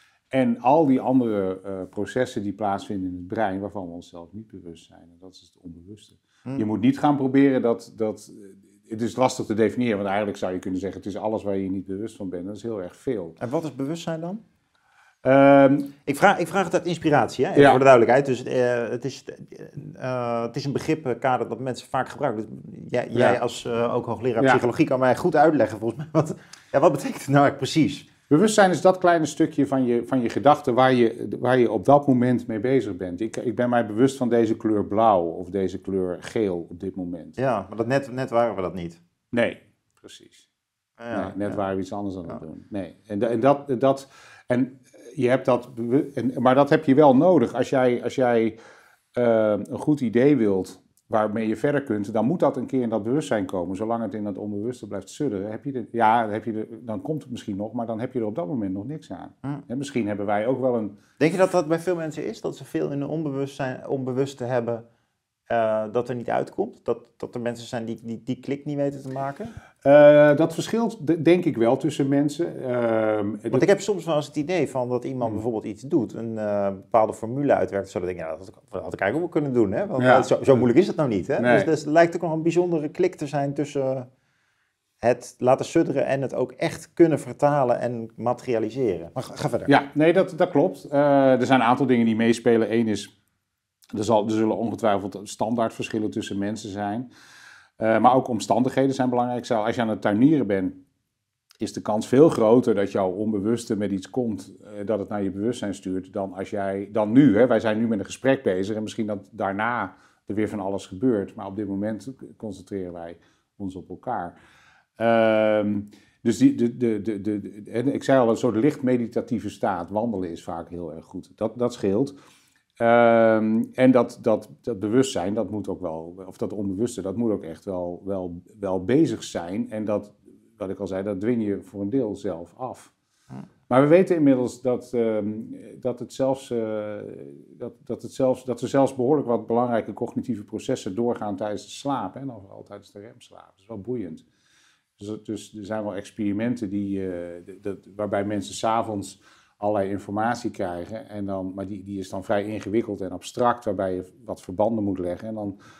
En al die andere uh, processen die plaatsvinden in het brein, waarvan we onszelf niet bewust zijn. En dat is het onbewuste. Hmm. Je moet niet gaan proberen dat, dat... Het is lastig te definiëren, want eigenlijk zou je kunnen zeggen, het is alles waar je niet bewust van bent. Dat is heel erg veel. En wat is bewustzijn dan? Um, ik, vraag, ik vraag het uit inspiratie, hè? Even ja. voor de duidelijkheid. Dus uh, het, is, uh, het is een begrippenkader dat mensen vaak gebruiken. Dus jij, ja. jij als uh, ook hoogleraar ja. psychologie kan mij goed uitleggen, volgens mij. Wat, ja, wat betekent het nou eigenlijk precies? Bewustzijn is dat kleine stukje van je, van je gedachten waar je, waar je op dat moment mee bezig bent. Ik, ik ben mij bewust van deze kleur blauw of deze kleur geel op dit moment. Ja, maar dat net, net waren we dat niet. Nee, precies. Ja, nee, net ja. waren we iets anders aan ja. het doen. Nee. En, en, dat, dat, en je hebt dat, en, maar dat heb je wel nodig. Als jij, als jij uh, een goed idee wilt waarmee je verder kunt, dan moet dat een keer in dat bewustzijn komen. Zolang het in dat onbewuste blijft sudderen, heb je de, ja, heb je de, dan komt het misschien nog, maar dan heb je er op dat moment nog niks aan. Hm. En misschien hebben wij ook wel een... Denk je dat dat bij veel mensen is? Dat ze veel in hun onbewustzijn, onbewuste hebben, uh, dat er niet uitkomt? Dat, dat er mensen zijn die, die die klik niet weten te maken? Uh, dat verschilt denk ik wel tussen mensen. Uh, Want dat... ik heb soms wel eens het idee van dat iemand hmm. bijvoorbeeld iets doet, een uh, bepaalde formule uitwerkt, zodat ik denk, ja, dat had ik eigenlijk ook wel kunnen doen. Hè? Want ja. zo, zo moeilijk is het nou niet. Hè? Nee. Dus, dus er lijkt ook nog een bijzondere klik te zijn tussen het laten sudderen en het ook echt kunnen vertalen en materialiseren. Maar ga, ga verder. Ja, nee, dat, dat klopt. Uh, er zijn een aantal dingen die meespelen. Eén is, er, zal, er zullen ongetwijfeld standaardverschillen tussen mensen zijn. Uh, maar ook omstandigheden zijn belangrijk. Als je aan het tuinieren bent, is de kans veel groter dat jouw onbewuste met iets komt, uh, dat het naar je bewustzijn stuurt, dan als jij, dan nu. Hè? Wij zijn nu met een gesprek bezig en misschien dat daarna er weer van alles gebeurt. Maar op dit moment concentreren wij ons op elkaar. Uh, dus die, de, de, de, de, de, en ik zei al, een soort licht meditatieve staat. Wandelen is vaak heel erg goed. Dat, dat scheelt. Um, en dat, dat, dat bewustzijn, dat moet ook wel, of dat onbewuste, dat moet ook echt wel, wel, wel bezig zijn. En dat, wat ik al zei, dat dwing je voor een deel zelf af. Hm. Maar we weten inmiddels dat, um, dat, het zelfs, uh, dat, dat, het zelfs, dat er zelfs behoorlijk wat belangrijke cognitieve processen doorgaan tijdens de slaap. En dan vooral tijdens de remslaap. Dat is wel boeiend. Dus, dus er zijn wel experimenten die, uh, de, de, waarbij mensen 's avonds allerlei informatie krijgen, en dan, maar die, die is dan vrij ingewikkeld en abstract, waarbij je wat verbanden moet leggen. En dan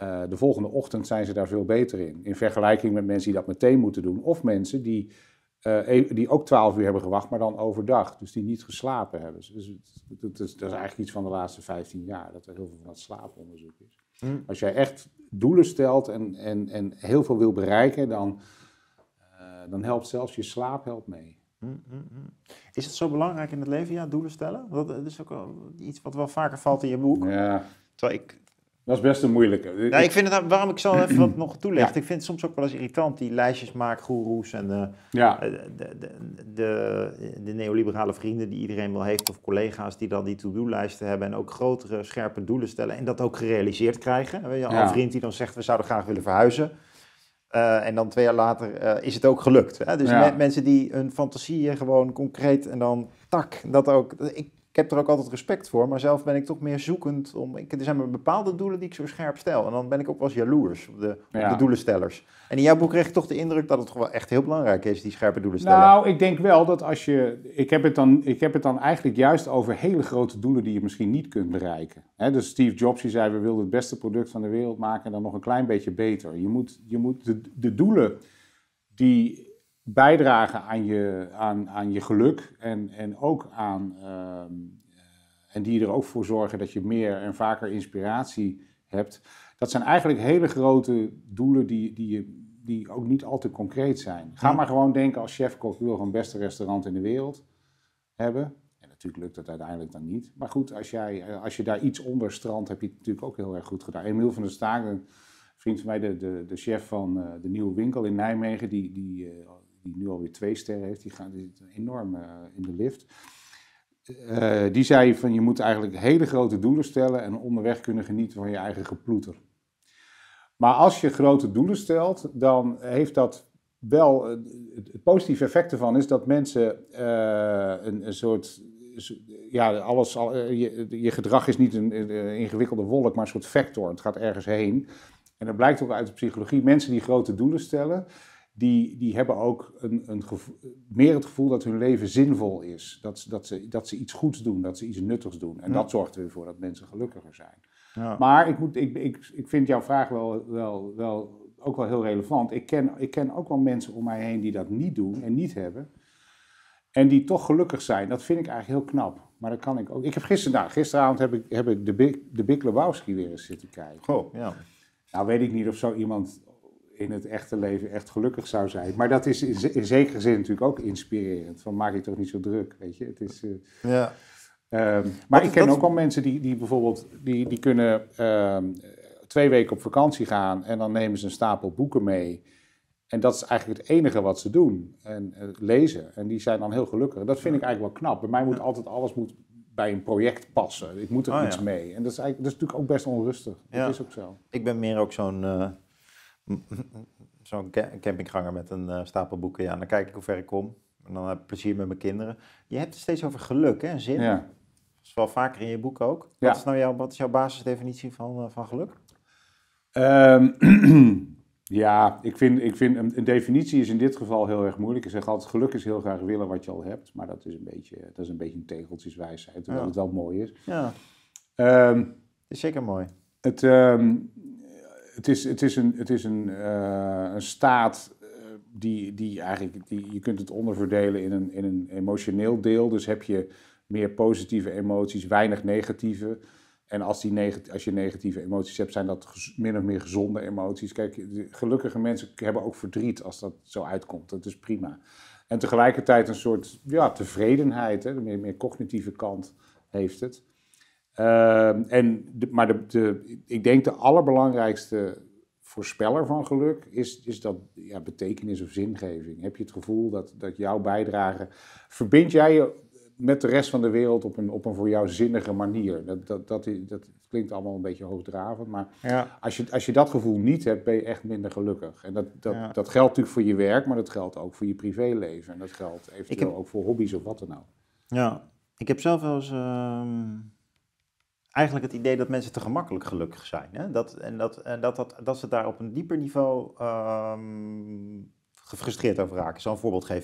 uh, de volgende ochtend zijn ze daar veel beter in. In vergelijking met mensen die dat meteen moeten doen. Of mensen die, uh, die ook twaalf uur hebben gewacht, maar dan overdag. Dus die niet geslapen hebben. Dus dat is, dat is eigenlijk iets van de laatste vijftien jaar. Dat er heel veel van dat slaaponderzoek is. Mm. Als jij echt doelen stelt en, en, en heel veel wil bereiken, dan, uh, dan helpt zelfs je slaap helpt mee. Mm, mm, mm. Is het zo belangrijk in het leven, ja, doelen stellen? Dat, dat is ook wel iets wat wel vaker valt in je boek. Ja. Terwijl ik... Dat is best een moeilijke. Ja, ik vind het, waarom ik zo even wat nog toelicht. Ja. Ik vind het soms ook wel eens irritant, die lijstjes maken, goeroes en de, ja. de, de, de, de, de neoliberale vrienden die iedereen wel heeft, of collega's die dan die to-do-lijsten hebben en ook grotere, scherpe doelen stellen en dat ook gerealiseerd krijgen. Weet je, ja. Een vriend die dan zegt, we zouden graag willen verhuizen. Uh, en dan twee jaar later uh, is het ook gelukt. Hè? Dus ja. me, mensen die hun fantasieën gewoon concreet en dan tak, dat ook... Ik, Ik heb er ook altijd respect voor, maar zelf ben ik toch meer zoekend om... Ik, er zijn maar bepaalde doelen die ik zo scherp stel. En dan ben ik ook wel eens jaloers op de, ja. op de doelenstellers. En in jouw boek kreeg ik toch de indruk dat het gewoon echt heel belangrijk is, die scherpe doelen stellen. Nou, ik denk wel dat als je... Ik heb het dan, ik heb het dan eigenlijk juist over hele grote doelen die je misschien niet kunt bereiken. He, dus Steve Jobs die zei, we wilden het beste product van de wereld maken en dan nog een klein beetje beter. Je moet, je moet de, de doelen die bijdragen aan je, aan, aan je geluk en, en ook aan... Um, en die er ook voor zorgen dat je meer en vaker inspiratie hebt. Dat zijn eigenlijk hele grote doelen die, die, die ook niet al te concreet zijn. Ga ja. maar gewoon denken als chefkok, wil gewoon het beste restaurant in de wereld hebben. En natuurlijk lukt dat uiteindelijk dan niet. Maar goed, als, jij, als je daar iets onder strandt, heb je het natuurlijk ook heel erg goed gedaan. Emiel van der Staak, een vriend van mij, de, de, de chef van uh, de Nieuwe Winkel in Nijmegen, die, die, uh, die nu alweer twee sterren heeft, die gaat die enorm uh, in de lift. Uh, die zei van je moet eigenlijk hele grote doelen stellen en onderweg kunnen genieten van je eigen geploeter. Maar als je grote doelen stelt, dan heeft dat wel, uh, het positieve effect ervan is dat mensen uh, een, een soort, ja alles, al, uh, je, je gedrag is niet een, een ingewikkelde wolk, maar een soort vector, het gaat ergens heen. En dat blijkt ook uit de psychologie, mensen die grote doelen stellen, Die, die hebben ook een, een gevoel, meer het gevoel dat hun leven zinvol is. Dat, dat, ze, dat ze iets goeds doen, dat ze iets nuttigs doen. En ja. dat zorgt er weer voor dat mensen gelukkiger zijn. Ja. Maar ik, moet, ik, ik, ik vind jouw vraag wel, wel, wel, ook wel heel relevant. Ik ken, ik ken ook wel mensen om mij heen die dat niet doen en niet hebben. En die toch gelukkig zijn. Dat vind ik eigenlijk heel knap. Maar dat kan ik ook. Ik heb gister, nou, gisteravond heb ik, heb ik de, Big, de Big Lebowski weer eens zitten kijken. Goh, ja. Nou weet ik niet of zo iemand in het echte leven echt gelukkig zou zijn. Maar dat is in, in zekere zin natuurlijk ook inspirerend. Van maak je toch niet zo druk, weet je. Het is, uh, ja. um, maar dat, ik ken dat... ook wel mensen die, die bijvoorbeeld... die, die kunnen um, twee weken op vakantie gaan en dan nemen ze een stapel boeken mee. En dat is eigenlijk het enige wat ze doen. En uh, lezen. En die zijn dan heel gelukkig. Dat vind ik eigenlijk wel knap. Bij mij moet ja. altijd alles moet bij een project passen. Ik moet er oh, iets ja. mee. En dat is, eigenlijk, dat is natuurlijk ook best onrustig. Dat ja. is ook zo. Ik ben meer ook zo'n... Uh... Zo'n campingganger met een uh, stapel boeken. Ja, dan kijk ik hoe ver ik kom. En dan heb ik plezier met mijn kinderen. Je hebt het steeds over geluk, hè? En zin. Ja. Dat is wel vaker in je boek ook. Ja. Wat is nou jouw, wat is jouw basisdefinitie van, uh, van geluk? Um, ja, ik vind, ik vind een, een definitie is in dit geval heel erg moeilijk. Ik zeg altijd, geluk is heel graag willen wat je al hebt. Maar dat is een beetje, dat is een, beetje een tegeltjeswijsheid, terwijl ja. het wel mooi is. Ja. Um, het is zeker mooi. Het... Um, Het is, het is, een, het is een, uh, een staat uh, die, die eigenlijk, die, je kunt het onderverdelen in een, in een emotioneel deel. Dus heb je meer positieve emoties, weinig negatieve. En als, die neg- als je negatieve emoties hebt, zijn dat gez- min of meer gezonde emoties. Kijk, de gelukkige mensen hebben ook verdriet als dat zo uitkomt. Dat is prima. En tegelijkertijd een soort ja, tevredenheid, hè, de meer, meer cognitieve kant heeft het. Uh, en de, maar de, de, ik denk de allerbelangrijkste voorspeller van geluk is, is dat ja, betekenis of zingeving. Heb je het gevoel dat, dat jouw bijdrage... Verbind jij je met de rest van de wereld op een, op een voor jou zinnige manier? Dat, dat, dat, dat klinkt allemaal een beetje hoogdravend, maar ja. als, je, als je dat gevoel niet hebt, ben je echt minder gelukkig. En dat, dat, ja. dat geldt natuurlijk voor je werk, maar dat geldt ook voor je privéleven. En dat geldt eventueel heb... ook voor hobby's of wat dan ook. Ja, ik heb zelf wel eens... Uh... Eigenlijk het idee dat mensen te gemakkelijk gelukkig zijn. Hè? Dat, en dat, en dat, dat, dat ze daar op een dieper niveau um, gefrustreerd over raken. Ik zal een voorbeeld geven.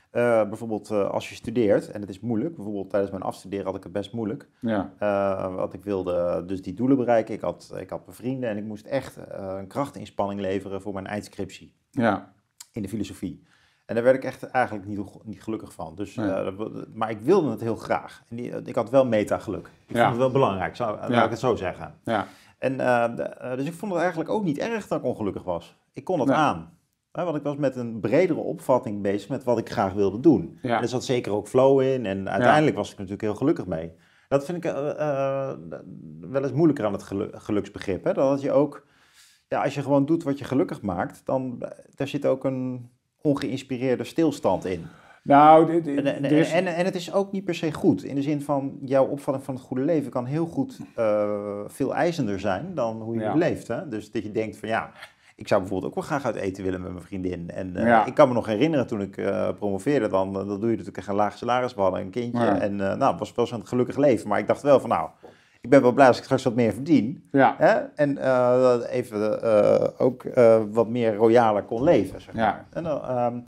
Uh, bijvoorbeeld uh, als je studeert, en het is moeilijk, bijvoorbeeld tijdens mijn afstuderen had ik het best moeilijk. Ja. Uh, wat ik wilde dus die doelen bereiken. Ik had, ik had mijn vrienden en ik moest echt uh, een krachtinspanning leveren voor mijn eindscriptie. Ja. In de filosofie. En daar werd ik echt eigenlijk niet, niet gelukkig van. Dus, ja. uh, maar ik wilde het heel graag. En die, ik had wel metageluk. Ik ja. vond het wel belangrijk, zou, ja. laat ik het zo zeggen. Ja. En, uh, de, dus ik vond het eigenlijk ook niet erg dat ik ongelukkig was. Ik kon het nee. aan. Hè, want ik was met een bredere opvatting bezig met wat ik graag wilde doen. Ja. En er zat zeker ook flow in. En uiteindelijk ja. was ik natuurlijk heel gelukkig mee. Dat vind ik uh, uh, wel eens moeilijker aan het gelu- geluksbegrip. Hè? Dat je ook, ja, als je gewoon doet wat je gelukkig maakt, dan daar zit ook een ongeïnspireerde stilstand in. Nou, dit, dit, en, en, is... en, en het is ook niet per se goed. In de zin van, jouw opvatting van het goede leven kan heel goed uh, veel eisender zijn dan hoe je ja. leeft. Hè? Dus dat je denkt van ja, ik zou bijvoorbeeld ook wel graag uit eten willen met mijn vriendin. En uh, ja. ik kan me nog herinneren toen ik uh, promoveerde, dan, dan doe je natuurlijk echt een laag salaris. We hadden een kindje ja. en uh, nou, het was wel zo'n gelukkig leven. Maar ik dacht wel van nou, ik ben wel blij als ik straks wat meer verdien. Ja. Hè? En uh, even uh, ook uh, wat meer royaler kon leven, zeg maar. Ja. En, uh, um,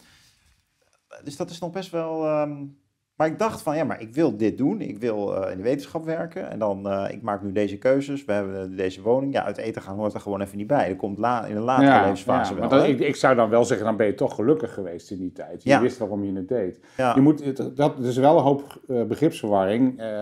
dus dat is nog best wel... Um, maar ik dacht van, ja, maar ik wil dit doen. Ik wil uh, in de wetenschap werken. En dan, uh, ik maak nu deze keuzes. We hebben deze woning. Ja, uit eten gaan hoort er gewoon even niet bij. Dat komt la- in een latere ja, levensfase ja, wel. Maar dan, ik, ik zou dan wel zeggen, dan ben je toch gelukkig geweest in die tijd. Je ja. wist waarom je het deed. Ja. Je moet, het, dat is wel een hoop uh, begripsverwarring. Uh,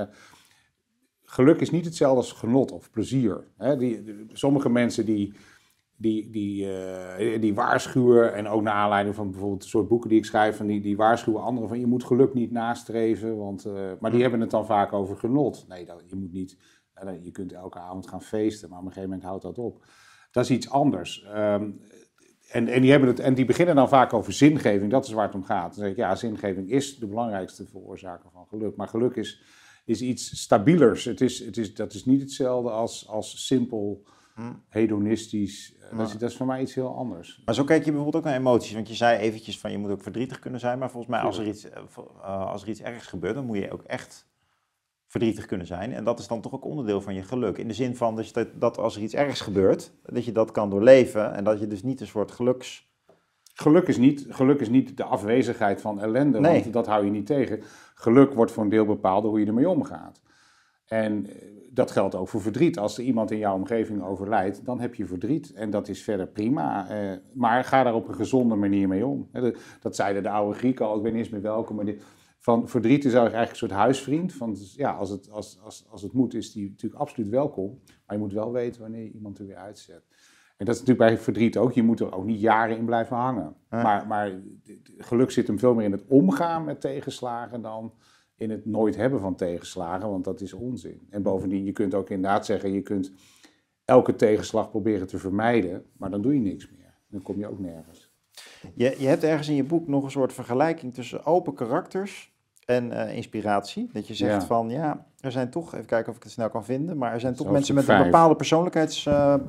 geluk is niet hetzelfde als genot of plezier. Hè? Die, die, sommige mensen die... Die, die, uh, die waarschuwen, en ook naar aanleiding van bijvoorbeeld de soort boeken die ik schrijf, van die, die waarschuwen anderen van je moet geluk niet nastreven, want, uh, maar die hebben het dan vaak over genot. Nee, dat, je moet niet, uh, je kunt elke avond gaan feesten, maar op een gegeven moment houdt dat op. Dat is iets anders. Um, en, en, die hebben het, en die beginnen dan vaak over zingeving, dat is waar het om gaat. Dan zeg ik, ja, zingeving is de belangrijkste veroorzaker van geluk, maar geluk is, is iets stabielers. Het is, het is, dat is niet hetzelfde als, als simpel... hedonistisch, ja. dat, is, dat is voor mij iets heel anders. Maar zo kijk je bijvoorbeeld ook naar emoties, want je zei eventjes van je moet ook verdrietig kunnen zijn, maar volgens mij als er iets, uh, als er iets ergs gebeurt, dan moet je ook echt verdrietig kunnen zijn. En dat is dan toch ook onderdeel van je geluk. In de zin van dat, je, dat als er iets ergs gebeurt, dat je dat kan doorleven en dat je dus niet een soort geluks... Geluk is niet, geluk is niet de afwezigheid van ellende, nee. want dat hou je niet tegen. Geluk wordt voor een deel bepaald door hoe je ermee omgaat. En dat geldt ook voor verdriet. Als er iemand in jouw omgeving overlijdt, dan heb je verdriet. En dat is verder prima. Uh, maar ga daar op een gezonde manier mee om. Dat zeiden de oude Grieken al, ik weet niet eens meer welke. Maar dit, van verdriet is eigenlijk een soort huisvriend. Van, ja, als, het, als, als, als het moet, is die natuurlijk absoluut welkom. Maar je moet wel weten wanneer je iemand er weer uitzet. En dat is natuurlijk bij verdriet ook. Je moet er ook niet jaren in blijven hangen. Ja. Maar, maar geluk zit hem veel meer in het omgaan met tegenslagen dan... in het nooit hebben van tegenslagen, want dat is onzin. En bovendien, je kunt ook inderdaad zeggen, je kunt elke tegenslag proberen te vermijden, maar dan doe je niks meer. Dan kom je ook nergens. Je, je hebt ergens in je boek nog een soort vergelijking tussen open karakters en uh, inspiratie. Dat je zegt ja. van, ja, er zijn toch, even kijken of ik het snel kan vinden, maar er zijn toch mensen met vijf. Een bepaalde persoonlijkheidsbasis.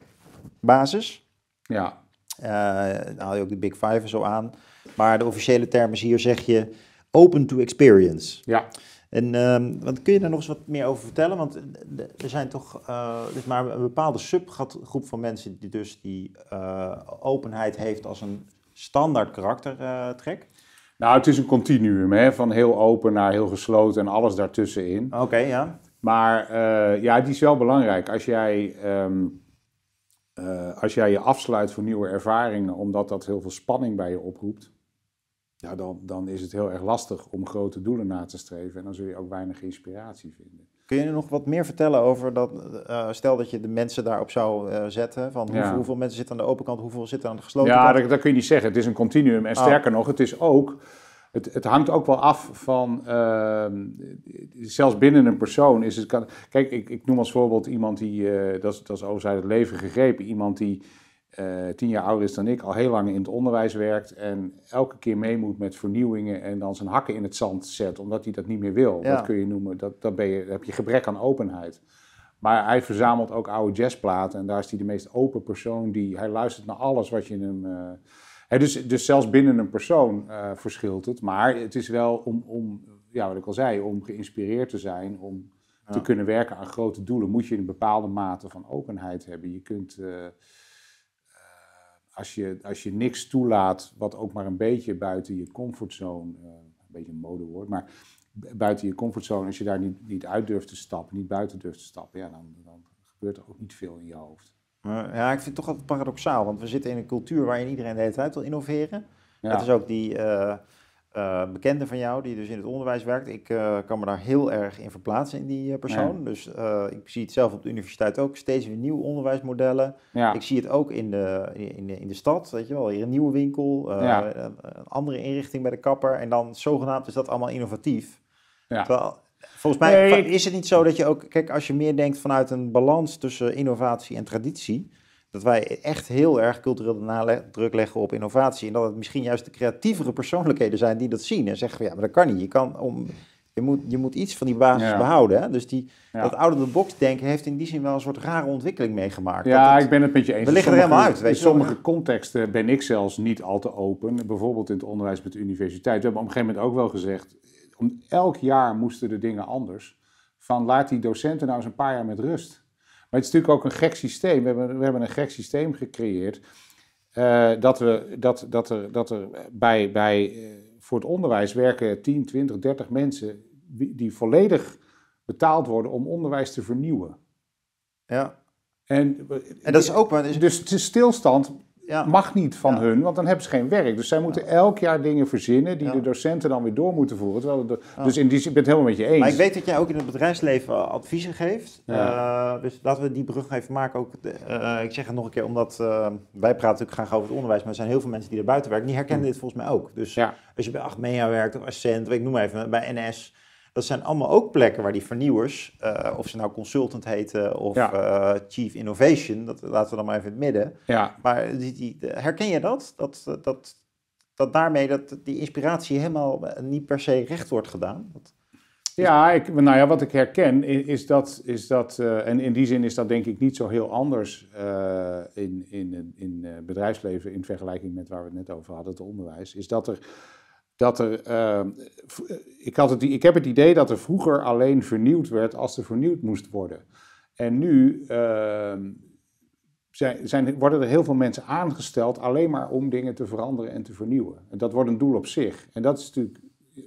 Uh, ja. Uh, dan haal je ook de Big Five zo aan. Maar de officiële term is hier, zeg je, open to experience. Ja. En um, wat kun je daar nog eens wat meer over vertellen? Want er zijn toch, uh, er is maar een bepaalde subgroep van mensen die dus die uh, openheid heeft als een standaard karaktertrek. Uh, nou, het is een continuum, hè, van heel open naar heel gesloten en alles daartussenin. Oké, okay, ja. Maar uh, ja, die is wel belangrijk. Als jij, um, uh, als jij je afsluit voor nieuwe ervaringen, omdat dat heel veel spanning bij je oproept, ja, dan, dan is het heel erg lastig om grote doelen na te streven en dan zul je ook weinig inspiratie vinden. Kun je nog wat meer vertellen over dat, uh, stel dat je de mensen daarop zou uh, zetten, van hoeveel, ja. hoeveel mensen zitten aan de open kant, hoeveel zitten aan de gesloten ja, kant? Ja, dat, dat kun je niet zeggen. Het is een continuum en sterker oh. nog, het is ook, het, het hangt ook wel af van, uh, zelfs binnen een persoon is het, kan, kijk, ik, ik noem als voorbeeld iemand die, uh, dat is, dat is overigens uit het leven gegrepen, iemand die Uh, tien jaar ouder is dan ik, al heel lang in het onderwijs werkt en elke keer mee moet met vernieuwingen en dan zijn hakken in het zand zet, omdat hij dat niet meer wil. Ja. Dat kun je noemen, dat, dat ben je, dan heb je gebrek aan openheid. Maar hij verzamelt ook oude jazzplaten en daar is hij de meest open persoon, die, hij luistert naar alles wat je hem... Uh, hè, dus, dus zelfs binnen een persoon uh, verschilt het, maar het is wel om, om, ja, wat ik al zei, om geïnspireerd te zijn, om ja. te kunnen werken aan grote doelen, moet je een bepaalde mate van openheid hebben. Je kunt... Uh, als je, als je niks toelaat wat ook maar een beetje buiten je comfortzone, uh, een beetje een modewoord, maar buiten je comfortzone, als je daar niet, niet uit durft te stappen, niet buiten durft te stappen, ja, dan, dan gebeurt er ook niet veel in je hoofd. Uh, ja, ik vind het toch altijd paradoxaal, want we zitten in een cultuur waarin iedereen de hele tijd wil innoveren. Ja. Het is ook die uh, uh, bekende van jou, die dus in het onderwijs werkt. Ik uh, kan me daar heel erg in verplaatsen in die uh, persoon. Ja. Dus uh, ik zie het zelf op de universiteit ook, steeds weer nieuwe onderwijsmodellen. Ja. Ik zie het ook in de, in, de, in de stad, weet je wel, hier een nieuwe winkel, uh, ja. een, een andere inrichting bij de kapper. En dan zogenaamd is dat allemaal innovatief. Ja. Terwijl, volgens mij nee, is het niet zo dat je ook, kijk, als je meer denkt vanuit een balans tussen innovatie en traditie, dat wij echt heel erg cultureel de nadruk leggen op innovatie. En dat het misschien juist de creatievere persoonlijkheden zijn die dat zien en zeggen, ja, maar dat kan niet. Je, kan om, je, moet, je moet iets van die basis ja. behouden. Hè? Dus die, ja. dat out-of-the-box denken heeft in die zin wel een soort rare ontwikkeling meegemaakt. Ja, het, ik ben het met je eens. We liggen sommige, er helemaal uit. Weet in je sommige wel? contexten ben ik zelfs niet al te open. Bijvoorbeeld in het onderwijs met de universiteit. We hebben op een gegeven moment ook wel gezegd, om, elk jaar moesten de dingen anders. Van laat die docenten nou eens een paar jaar met rust. Maar het is natuurlijk ook een gek systeem. We hebben, we hebben een gek systeem gecreëerd. Uh, dat, we, dat, dat er, dat er bij, bij, uh, voor het onderwijs werken tien, twintig, dertig mensen die, die volledig betaald worden om onderwijs te vernieuwen. Ja. En, en dat is ook maar. Is... Dus de stilstand ja. mag niet van ja. hun, want dan hebben ze geen werk. Dus zij moeten ja. elk jaar dingen verzinnen die ja. de docenten dan weer door moeten voeren. Terwijl de, ja. Dus in die zin ben ik het helemaal met je eens. Maar ik weet dat jij ook in het bedrijfsleven adviezen geeft. Ja. Uh, dus laten we die brug even maken. Ook, uh, ik zeg het nog een keer, omdat uh, wij praten natuurlijk graag over het onderwijs, maar er zijn heel veel mensen die er buiten werken. Die herkennen dit volgens mij ook. Dus ja. als je bij Achmea werkt of Ascent, ik noem maar even, bij N S. Dat zijn allemaal ook plekken waar die vernieuwers, uh, of ze nou consultant heten of ja. uh, chief innovation, dat laten we dan maar even in het midden. Ja. Maar die, die, herken je dat? Dat, dat, dat daarmee dat die inspiratie helemaal niet per se recht wordt gedaan? Dat, ja, ik, nou ja, wat ik herken is dat, is dat uh, en in die zin is dat denk ik niet zo heel anders uh, in, in, in uh, bedrijfsleven in vergelijking met waar we het net over hadden, het onderwijs, is dat er Dat er, uh, ik, had het, ik heb het idee dat er vroeger alleen vernieuwd werd als er vernieuwd moest worden. En nu uh, zijn, zijn, worden er heel veel mensen aangesteld alleen maar om dingen te veranderen en te vernieuwen. En dat wordt een doel op zich. En dat is natuurlijk...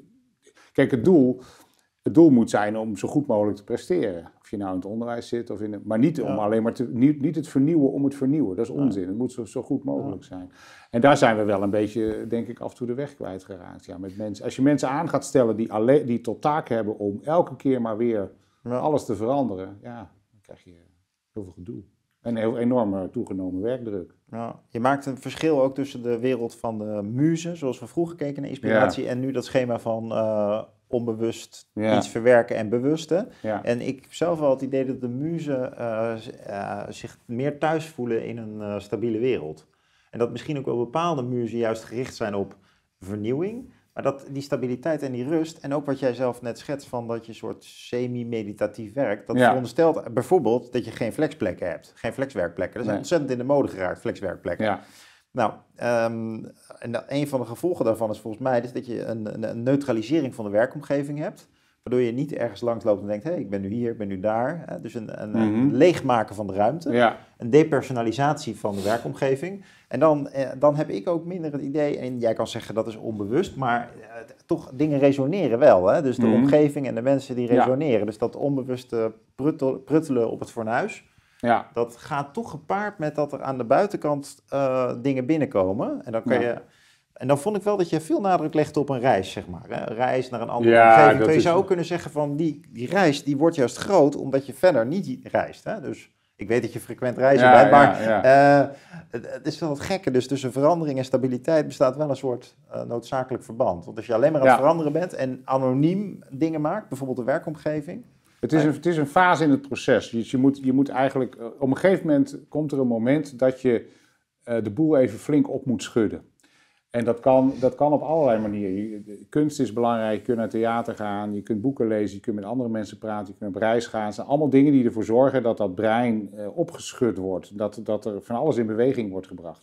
Kijk, het doel, het doel moet zijn om zo goed mogelijk te presteren. Of je nou in het onderwijs zit of in het... Maar niet, om ja. alleen maar te, niet, niet het vernieuwen om het vernieuwen. Dat is onzin. Ja. Het moet zo, zo goed mogelijk ja. zijn. En daar zijn we wel een beetje, denk ik, af en toe de weg kwijtgeraakt. Ja, met mensen. Als je mensen aan gaat stellen die, alleen, die tot taak hebben om elke keer maar weer ja. alles te veranderen, ja, dan krijg je heel veel gedoe. En een heel enorme toegenomen werkdruk. Ja, je maakt een verschil ook tussen de wereld van de muzen, zoals we vroeger keken naar inspiratie, ja. en nu dat schema van uh, onbewust ja. iets verwerken en bewuste. Ja. En ik heb zelf wel het idee dat de muzen uh, uh, zich meer thuis voelen in een uh, stabiele wereld. En dat misschien ook wel bepaalde muzen juist gericht zijn op vernieuwing. Maar dat die stabiliteit en die rust, en ook wat jij zelf net schetst van dat je een soort semi-meditatief werkt, dat ja. veronderstelt bijvoorbeeld dat je geen flexplekken hebt. Geen flexwerkplekken. Dat is nee. ontzettend in de mode geraakt, flexwerkplekken. Ja. Nou, um, en een van de gevolgen daarvan is volgens mij dus dat je een, een, een neutralisering van de werkomgeving hebt. Waardoor je niet ergens langs loopt en denkt, hé, hey, ik ben nu hier, ik ben nu daar. Hè? Dus een, een, mm-hmm. een leegmaken van de ruimte. Ja. Een depersonalisatie van de werkomgeving. En dan, eh, dan heb ik ook minder het idee, en jij kan zeggen dat is onbewust, maar eh, toch dingen resoneren wel. Hè? Dus de mm-hmm. omgeving en de mensen die resoneren. Ja. Dus dat onbewuste pruttel, pruttelen op het fornuis. Ja. Dat gaat toch gepaard met dat er aan de buitenkant uh, dingen binnenkomen. En dan kan ja. je... En dan vond ik wel dat je veel nadruk legde op een reis, zeg maar. Hè? Een reis naar een andere ja, omgeving. Kun je is... zou ook kunnen zeggen van die, die reis die wordt juist groot omdat je verder niet reist. Hè? Dus ik weet dat je frequent reizen ja, bent, maar ja, ja. Uh, het, het is wel het gekke. Dus tussen verandering en stabiliteit bestaat wel een soort uh, noodzakelijk verband. Want als je alleen maar aan het ja. veranderen bent en anoniem dingen maakt, bijvoorbeeld de werkomgeving. Het is, een, het is een fase in het proces. Dus je moet, je moet eigenlijk, uh, op een gegeven moment komt er een moment dat je uh, de boel even flink op moet schudden. En dat kan, dat kan op allerlei manieren. Kunst is belangrijk, je kunt naar theater gaan, je kunt boeken lezen, je kunt met andere mensen praten, je kunt op reis gaan. Het zijn allemaal dingen die ervoor zorgen dat dat brein uh, opgeschud wordt, dat, dat er van alles in beweging wordt gebracht.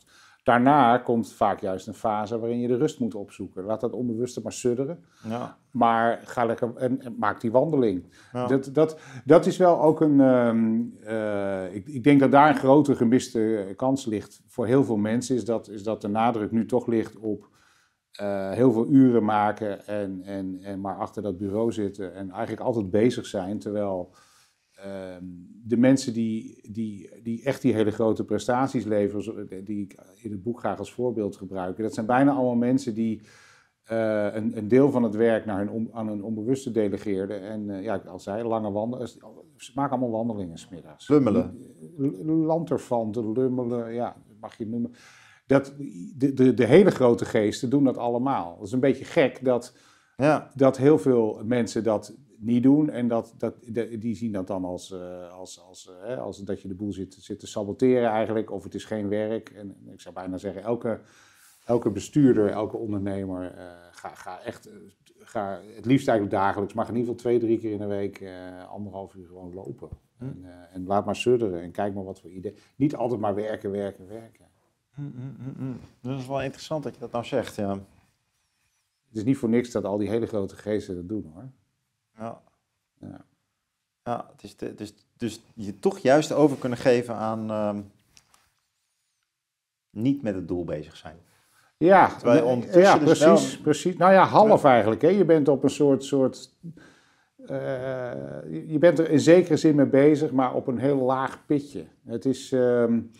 Daarna komt vaak juist een fase waarin je de rust moet opzoeken. Laat dat onbewuste maar sudderen. Ja. Maar ga lekker en, en maak die wandeling. Ja. Dat, dat, dat is wel ook een... Um, uh, ik, ik denk dat daar een grote gemiste kans ligt voor heel veel mensen. Is dat, is dat de nadruk nu toch ligt op uh, heel veel uren maken en, en, en maar achter dat bureau zitten. En eigenlijk altijd bezig zijn, terwijl... Um, de mensen die, die, die echt die hele grote prestaties leveren, die ik in het boek graag als voorbeeld gebruik, dat zijn bijna allemaal mensen die uh, een, een deel van het werk naar hun on, aan hun onbewuste delegeerden. En uh, ja, ik al zei, lange wandelen. Ze maken allemaal wandelingen 's middags. Lummelen. Lanterfanten, lummelen, ja, mag je noemen. Dat, de, de, de hele grote geesten doen dat allemaal. Het is een beetje gek dat, ja. dat heel veel mensen dat niet doen en dat, dat, die zien dat dan als, uh, als, als, uh, als dat je de boel zit, zit te saboteren eigenlijk, of het is geen werk. En ik zou bijna zeggen, elke, elke bestuurder, elke ondernemer, uh, ga, ga echt, uh, ga het liefst eigenlijk dagelijks, maar in ieder geval twee, drie keer in de week uh, anderhalf uur gewoon lopen. Hm. En, uh, en laat maar sudderen en kijk maar wat voor idee. Niet altijd maar werken, werken, werken. Hm, hm, hm. Dat is wel interessant dat je dat nou zegt, ja. Het is niet voor niks dat al die hele grote geesten dat doen, hoor. Ja. Ja. Ja, het is de, dus, dus je toch juist over kunnen geven aan um, niet met het doel bezig zijn. Ja, ja dus precies, wel... precies. Nou ja, half eigenlijk. Hè. Je bent op een soort... soort uh, je bent er in zekere zin mee bezig, maar op een heel laag pitje. Het is... Um,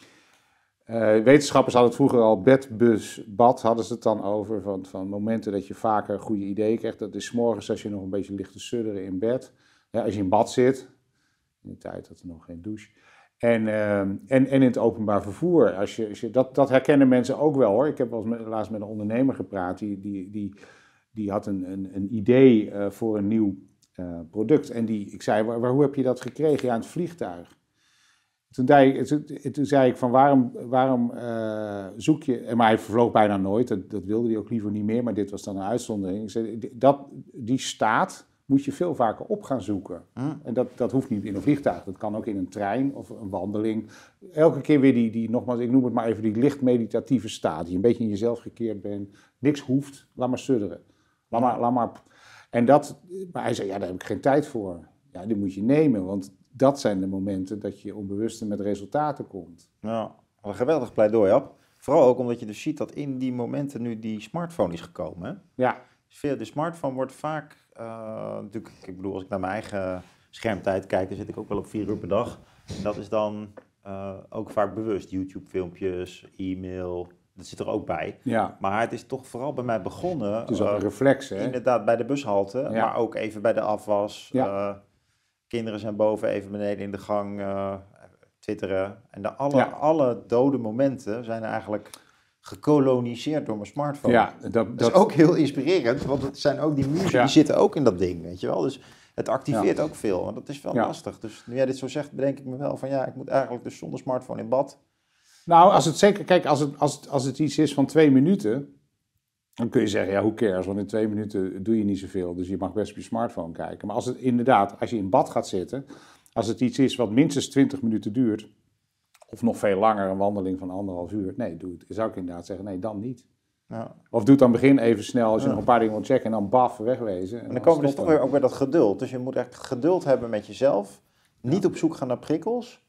Uh, wetenschappers hadden het vroeger al bed, bus, bad, hadden ze het dan over. Van, van momenten dat je vaker goede ideeën krijgt. Dat is 's morgens als je nog een beetje ligt te sudderen in bed. Ja, als je in bad zit, in de tijd had er nog geen douche. En, uh, en, en in het openbaar vervoer. Als je, als je, dat, dat herkennen mensen ook wel, hoor. Ik heb wel eens met, laatst met een ondernemer gepraat. Die, die, die, die had een, een, een idee uh, voor een nieuw uh, product. En die, ik zei, waar, waar, hoe heb je dat gekregen? Ja, in het vliegtuig. Toen, zei, toen, toen zei ik van waarom, waarom uh, zoek je... Maar hij vervloog bijna nooit, dat, dat wilde hij ook liever niet meer. Maar dit was dan een uitzondering. Ik zei, dat, die staat moet je veel vaker op gaan zoeken. Hmm. En dat, dat hoeft niet in een vliegtuig. Dat kan ook in een trein of een wandeling. Elke keer weer die, die nogmaals, ik noem het maar even die licht meditatieve staat. Die een beetje in jezelf gekeerd bent. Niks hoeft, laat maar sudderen. Laat maar, laat maar... En dat... Maar hij zei, ja, daar heb ik geen tijd voor. Ja, die moet je nemen, want... Dat zijn de momenten dat je onbewust met resultaten komt. Ja, een geweldig pleidooi, Ab. Vooral ook omdat je dus ziet dat in die momenten nu die smartphone is gekomen. Hè? Ja. Via de smartphone wordt vaak, uh, natuurlijk, ik bedoel, als ik naar mijn eigen schermtijd kijk, dan zit ik ook wel op vier uur per dag. En dat is dan uh, ook vaak bewust. YouTube-filmpjes, e-mail, dat zit er ook bij. Ja. Maar het is toch vooral bij mij begonnen. Het is ook uh, een reflex, hè? Inderdaad, bij de bushalte, ja. Maar ook even bij de afwas. Ja. Uh, Kinderen zijn boven, even beneden in de gang uh, twitteren. En de alle, ja. alle dode momenten zijn eigenlijk gekoloniseerd door mijn smartphone. Ja, dat, dat, dat is ook heel inspirerend, want het zijn ook die muren, ja. die zitten ook in dat ding, weet je wel. Dus het activeert ja. ook veel, en dat is wel ja. lastig. Dus nu jij dit zo zegt, bedenk ik me wel van ja, ik moet eigenlijk dus zonder smartphone in bad. Nou, als het zeker, kijk, als het, als het, als het iets is van twee minuten... Dan kun je zeggen, ja, who cares, want in twee minuten doe je niet zoveel. Dus je mag best op je smartphone kijken. Maar als het inderdaad, als je in bad gaat zitten... als het iets is wat minstens twintig minuten duurt... of nog veel langer, een wandeling van anderhalf uur... nee, doe het. Zou ik inderdaad zeggen, nee, dan niet. Ja. Of doe het aan het begin even snel als je ja. nog een paar dingen wil checken... en dan baf, wegwezen. En, en dan, dan komen we dus toch weer ook bij dat geduld. Dus je moet echt geduld hebben met jezelf. Niet ja. op zoek gaan naar prikkels...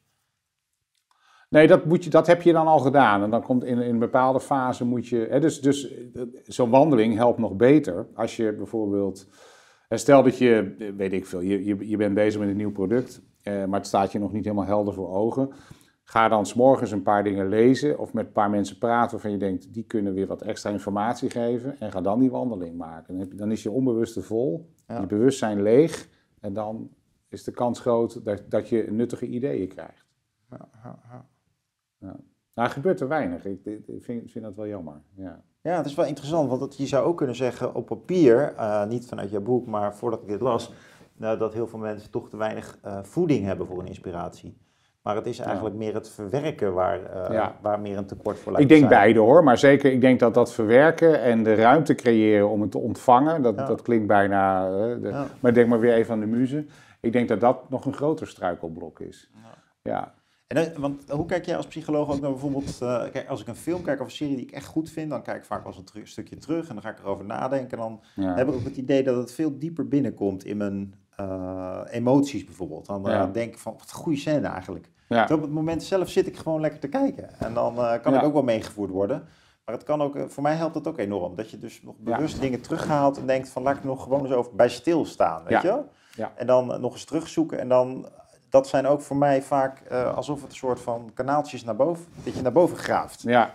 Nee, dat, moet je, dat heb je dan al gedaan. En dan komt in, in een bepaalde fase moet je... Hè, dus dus zo'n wandeling helpt nog beter als je bijvoorbeeld... Stel dat je, weet ik veel, je, je, je bent bezig met een nieuw product... Eh, maar het staat je nog niet helemaal helder voor ogen. Ga dan 's morgens een paar dingen lezen of met een paar mensen praten... waarvan je denkt, die kunnen weer wat extra informatie geven... en ga dan die wandeling maken. Dan, heb je, dan is je onbewuste vol, ja. je bewustzijn leeg... en dan is de kans groot dat, dat je nuttige ideeën krijgt. Ja, ja, ja. Ja. Nou, er gebeurt er weinig. Ik, ik vind, vind dat wel jammer. Ja. ja, het is wel interessant, want het, je zou ook kunnen zeggen op papier, uh, niet vanuit jouw boek, maar voordat ik dit las, uh, dat heel veel mensen toch te weinig uh, voeding hebben voor een inspiratie. Maar het is eigenlijk ja. meer het verwerken waar, uh, ja. waar meer een tekort voor lijkt te zijn. Ik denk beide hoor, maar zeker ik denk dat dat verwerken en de ruimte creëren om het te ontvangen, dat, ja. dat klinkt bijna, uh, de, ja. maar denk maar weer even aan de muze. Ik denk dat dat nog een groter struikelblok is. Ja. ja. En dan, want hoe kijk jij als psycholoog ook naar bijvoorbeeld, uh, kijk, als ik een film kijk of een serie die ik echt goed vind, dan kijk ik vaak wel eens een tru- stukje terug en dan ga ik erover nadenken. En dan Ja. heb ik ook het idee dat het veel dieper binnenkomt in mijn uh, emoties bijvoorbeeld. Dan uh, Ja. denk ik van, wat een goede scène eigenlijk. Ja. Dus op het moment zelf zit ik gewoon lekker te kijken. En dan uh, kan Ja. ik ook wel meegevoerd worden. Maar het kan ook, voor mij helpt dat ook enorm. Dat je dus nog bewust ja. dingen terughaalt en denkt van, laat ik er nog gewoon eens over bij stilstaan, weet ja. je wel? Ja. En dan uh, nog eens terugzoeken en dan... Dat zijn ook voor mij vaak uh, alsof het een soort van kanaaltjes naar boven, dat je naar boven graaft. Ja,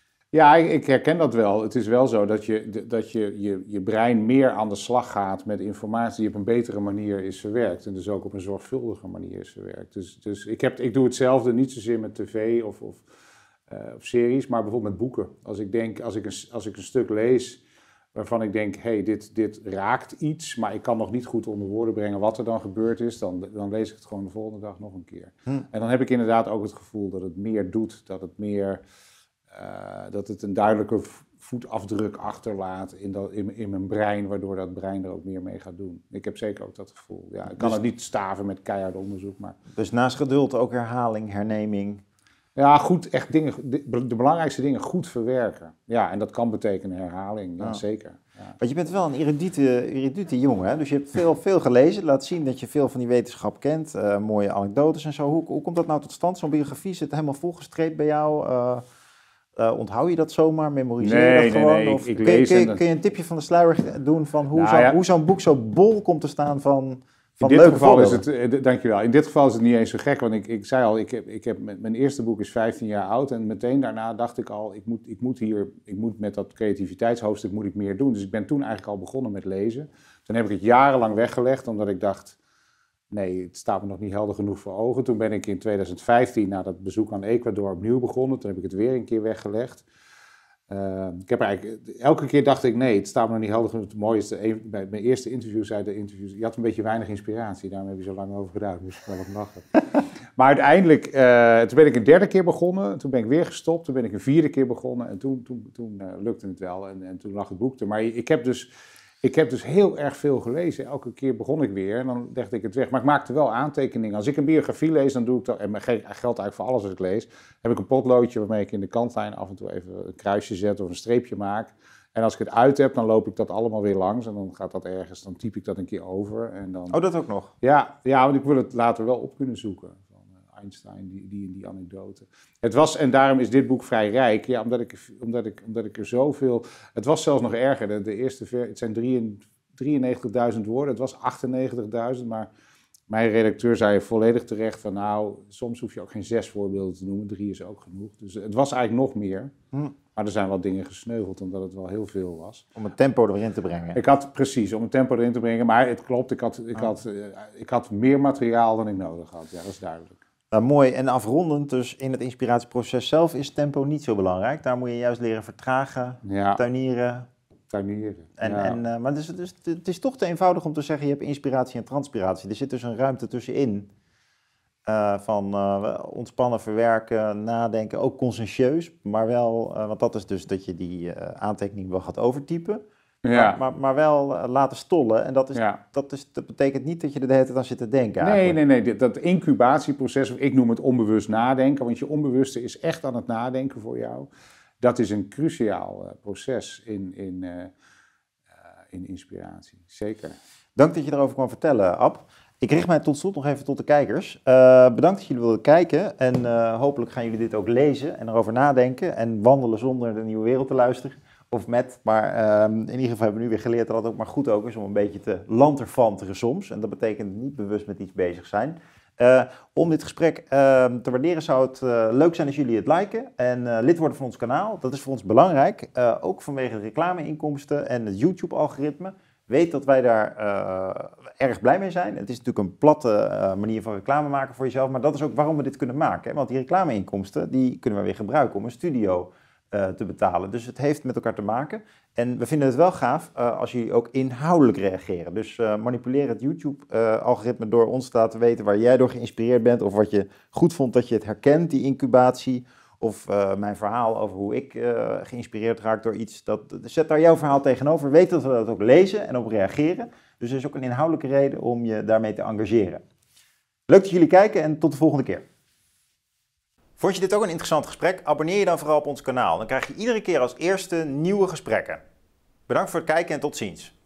ja ik, ik herken dat wel. Het is wel zo dat, je, dat je, je, je brein meer aan de slag gaat met informatie die op een betere manier is verwerkt. En dus ook op een zorgvuldige manier is verwerkt. Dus, dus ik, heb, ik doe hetzelfde, niet zozeer met tv of, of, uh, of series, maar bijvoorbeeld met boeken. Als ik, denk, als ik, een, als ik een stuk lees... waarvan ik denk, hé, hey, dit, dit raakt iets, maar ik kan nog niet goed onder woorden brengen wat er dan gebeurd is, dan, dan lees ik het gewoon de volgende dag nog een keer. Hm. En dan heb ik inderdaad ook het gevoel dat het meer doet, dat het meer, uh, dat het een duidelijke voetafdruk achterlaat in, dat, in, in mijn brein, waardoor dat brein er ook meer mee gaat doen. Ik heb zeker ook dat gevoel. Ja, ik kan dus, het niet staven met keihard onderzoek, maar... Dus naast geduld ook herhaling, herneming... Ja, goed, echt dingen, de, de belangrijkste dingen goed verwerken. Ja, en dat kan betekenen herhaling, ja, ja. zeker. Ja. Want je bent wel een erudite, erudite jongen, hè? Dus je hebt veel, veel gelezen. Laat zien dat je veel van die wetenschap kent. Uh, mooie anekdotes en zo. Hoe, hoe komt dat nou tot stand? Zo'n biografie zit helemaal volgestreept bij jou. Uh, uh, onthoud je dat zomaar? Memoriseer nee, je dat nee, gewoon? Nee, of ik, ik kun, je, lees kun, je, en... kun je een tipje van de sluier doen van hoe, nou, zo, ja. hoe zo'n boek zo bol komt te staan van... In dit geval is het, uh, dankjewel, in dit geval is het niet eens zo gek, want ik, ik zei al, ik heb, ik heb, mijn eerste boek is vijftien jaar oud en meteen daarna dacht ik al, ik moet, ik moet hier, ik moet met dat creativiteitshoodstuk moet ik meer doen. Dus ik ben toen eigenlijk al begonnen met lezen. Toen heb ik het jarenlang weggelegd, omdat ik dacht, nee, het staat me nog niet helder genoeg voor ogen. Toen ben ik in twintig vijftien na dat bezoek aan Ecuador opnieuw begonnen, toen heb ik het weer een keer weggelegd. Uh, ik heb eigenlijk, elke keer dacht ik, nee, het staat me nog niet helder genoeg. Het mooie is, de, bij mijn eerste interview zei de interview, je had een beetje weinig inspiratie, daarom heb je zo lang over gedaan, moest ik wel wat lachen. Maar uiteindelijk, uh, toen ben ik een derde keer begonnen, toen ben ik weer gestopt, toen ben ik een vierde keer begonnen en toen, toen, toen uh, lukte het wel en, en toen lag het boek er. Maar ik heb dus... Ik heb dus heel erg veel gelezen. Elke keer begon ik weer en dan legde ik het weg. Maar ik maakte wel aantekeningen. Als ik een biografie lees, dan doe ik dat. En dat geldt eigenlijk voor alles wat ik lees. Heb ik een potloodje waarmee ik in de kantlijn af en toe even een kruisje zet of een streepje maak. En als ik het uit heb, dan loop ik dat allemaal weer langs. En dan gaat dat ergens, dan typ ik dat een keer over. En dan... Oh, dat ook nog? Ja, ja, want ik wil het later wel op kunnen zoeken. Einstein, die, die, die anekdote. Het was, en daarom is dit boek vrij rijk, ja, omdat, ik, omdat, ik, omdat ik er zoveel... Het was zelfs nog erger, de, de eerste ver, het zijn drieënnegentigduizend woorden, het was achtennegentigduizend, maar mijn redacteur zei volledig terecht van nou, soms hoef je ook geen zes voorbeelden te noemen, drie is ook genoeg. Dus het was eigenlijk nog meer, hm. maar er zijn wat dingen gesneuveld, omdat het wel heel veel was. Om het tempo erin te brengen. Ik had, precies, om het tempo erin te brengen, maar het klopt, ik had, ik ah. had, uh, ik had meer materiaal dan ik nodig had, ja, dat is duidelijk. Nou, mooi. En afrondend, dus in het inspiratieproces zelf is tempo niet zo belangrijk. Daar moet je juist leren vertragen, ja. tuinieren. Tuinieren, en, ja. en, uh, Maar het is, het, is, het is toch te eenvoudig om te zeggen, je hebt inspiratie en transpiratie. Er zit dus een ruimte tussenin. Uh, van uh, ontspannen, verwerken, nadenken, ook conscientieus. Maar wel, uh, want dat is dus dat je die uh, aantekening wel gaat overtypen. Ja. Maar, maar, maar wel uh, laten stollen. En dat, is, ja. dat, is, dat betekent niet dat je er de hele tijd aan zit te denken. Nee, eigenlijk. nee, nee. Dat incubatieproces, ik noem het onbewust nadenken. Want je onbewuste is echt aan het nadenken voor jou. Dat is een cruciaal uh, proces in, in, uh, uh, in inspiratie. Zeker. Dank dat je erover kwam vertellen, Ab. Ik richt mij tot slot nog even tot de kijkers. Uh, bedankt dat jullie wilden kijken. En uh, hopelijk gaan jullie dit ook lezen en erover nadenken. En wandelen zonder de nieuwe wereld te luisteren. Of met, maar uh, in ieder geval hebben we nu weer geleerd dat het ook maar goed ook is om een beetje te lanterfanteren soms. En dat betekent niet bewust met iets bezig zijn. Uh, om dit gesprek uh, te waarderen zou het uh, leuk zijn als jullie het liken en uh, lid worden van ons kanaal. Dat is voor ons belangrijk, uh, ook vanwege de reclameinkomsten en het YouTube-algoritme. Weet dat wij daar uh, erg blij mee zijn. Het is natuurlijk een platte uh, manier van reclame maken voor jezelf, maar dat is ook waarom we dit kunnen maken. Hè? Want die reclameinkomsten, die kunnen we weer gebruiken om een studio Uh, te betalen. Dus het heeft met elkaar te maken. En we vinden het wel gaaf uh, als jullie ook inhoudelijk reageren. Dus uh, manipuleer het YouTube-algoritme uh, door ons te laten weten waar jij door geïnspireerd bent. Of wat je goed vond dat je het herkent, die incubatie. Of uh, mijn verhaal over hoe ik uh, geïnspireerd raak door iets. Dat, zet daar jouw verhaal tegenover. Weet dat we dat ook lezen en op reageren. Dus er is ook een inhoudelijke reden om je daarmee te engageren. Leuk dat jullie kijken en tot de volgende keer. Vond je dit ook een interessant gesprek? Abonneer je dan vooral op ons kanaal. Dan krijg je iedere keer als eerste nieuwe gesprekken. Bedankt voor het kijken en tot ziens.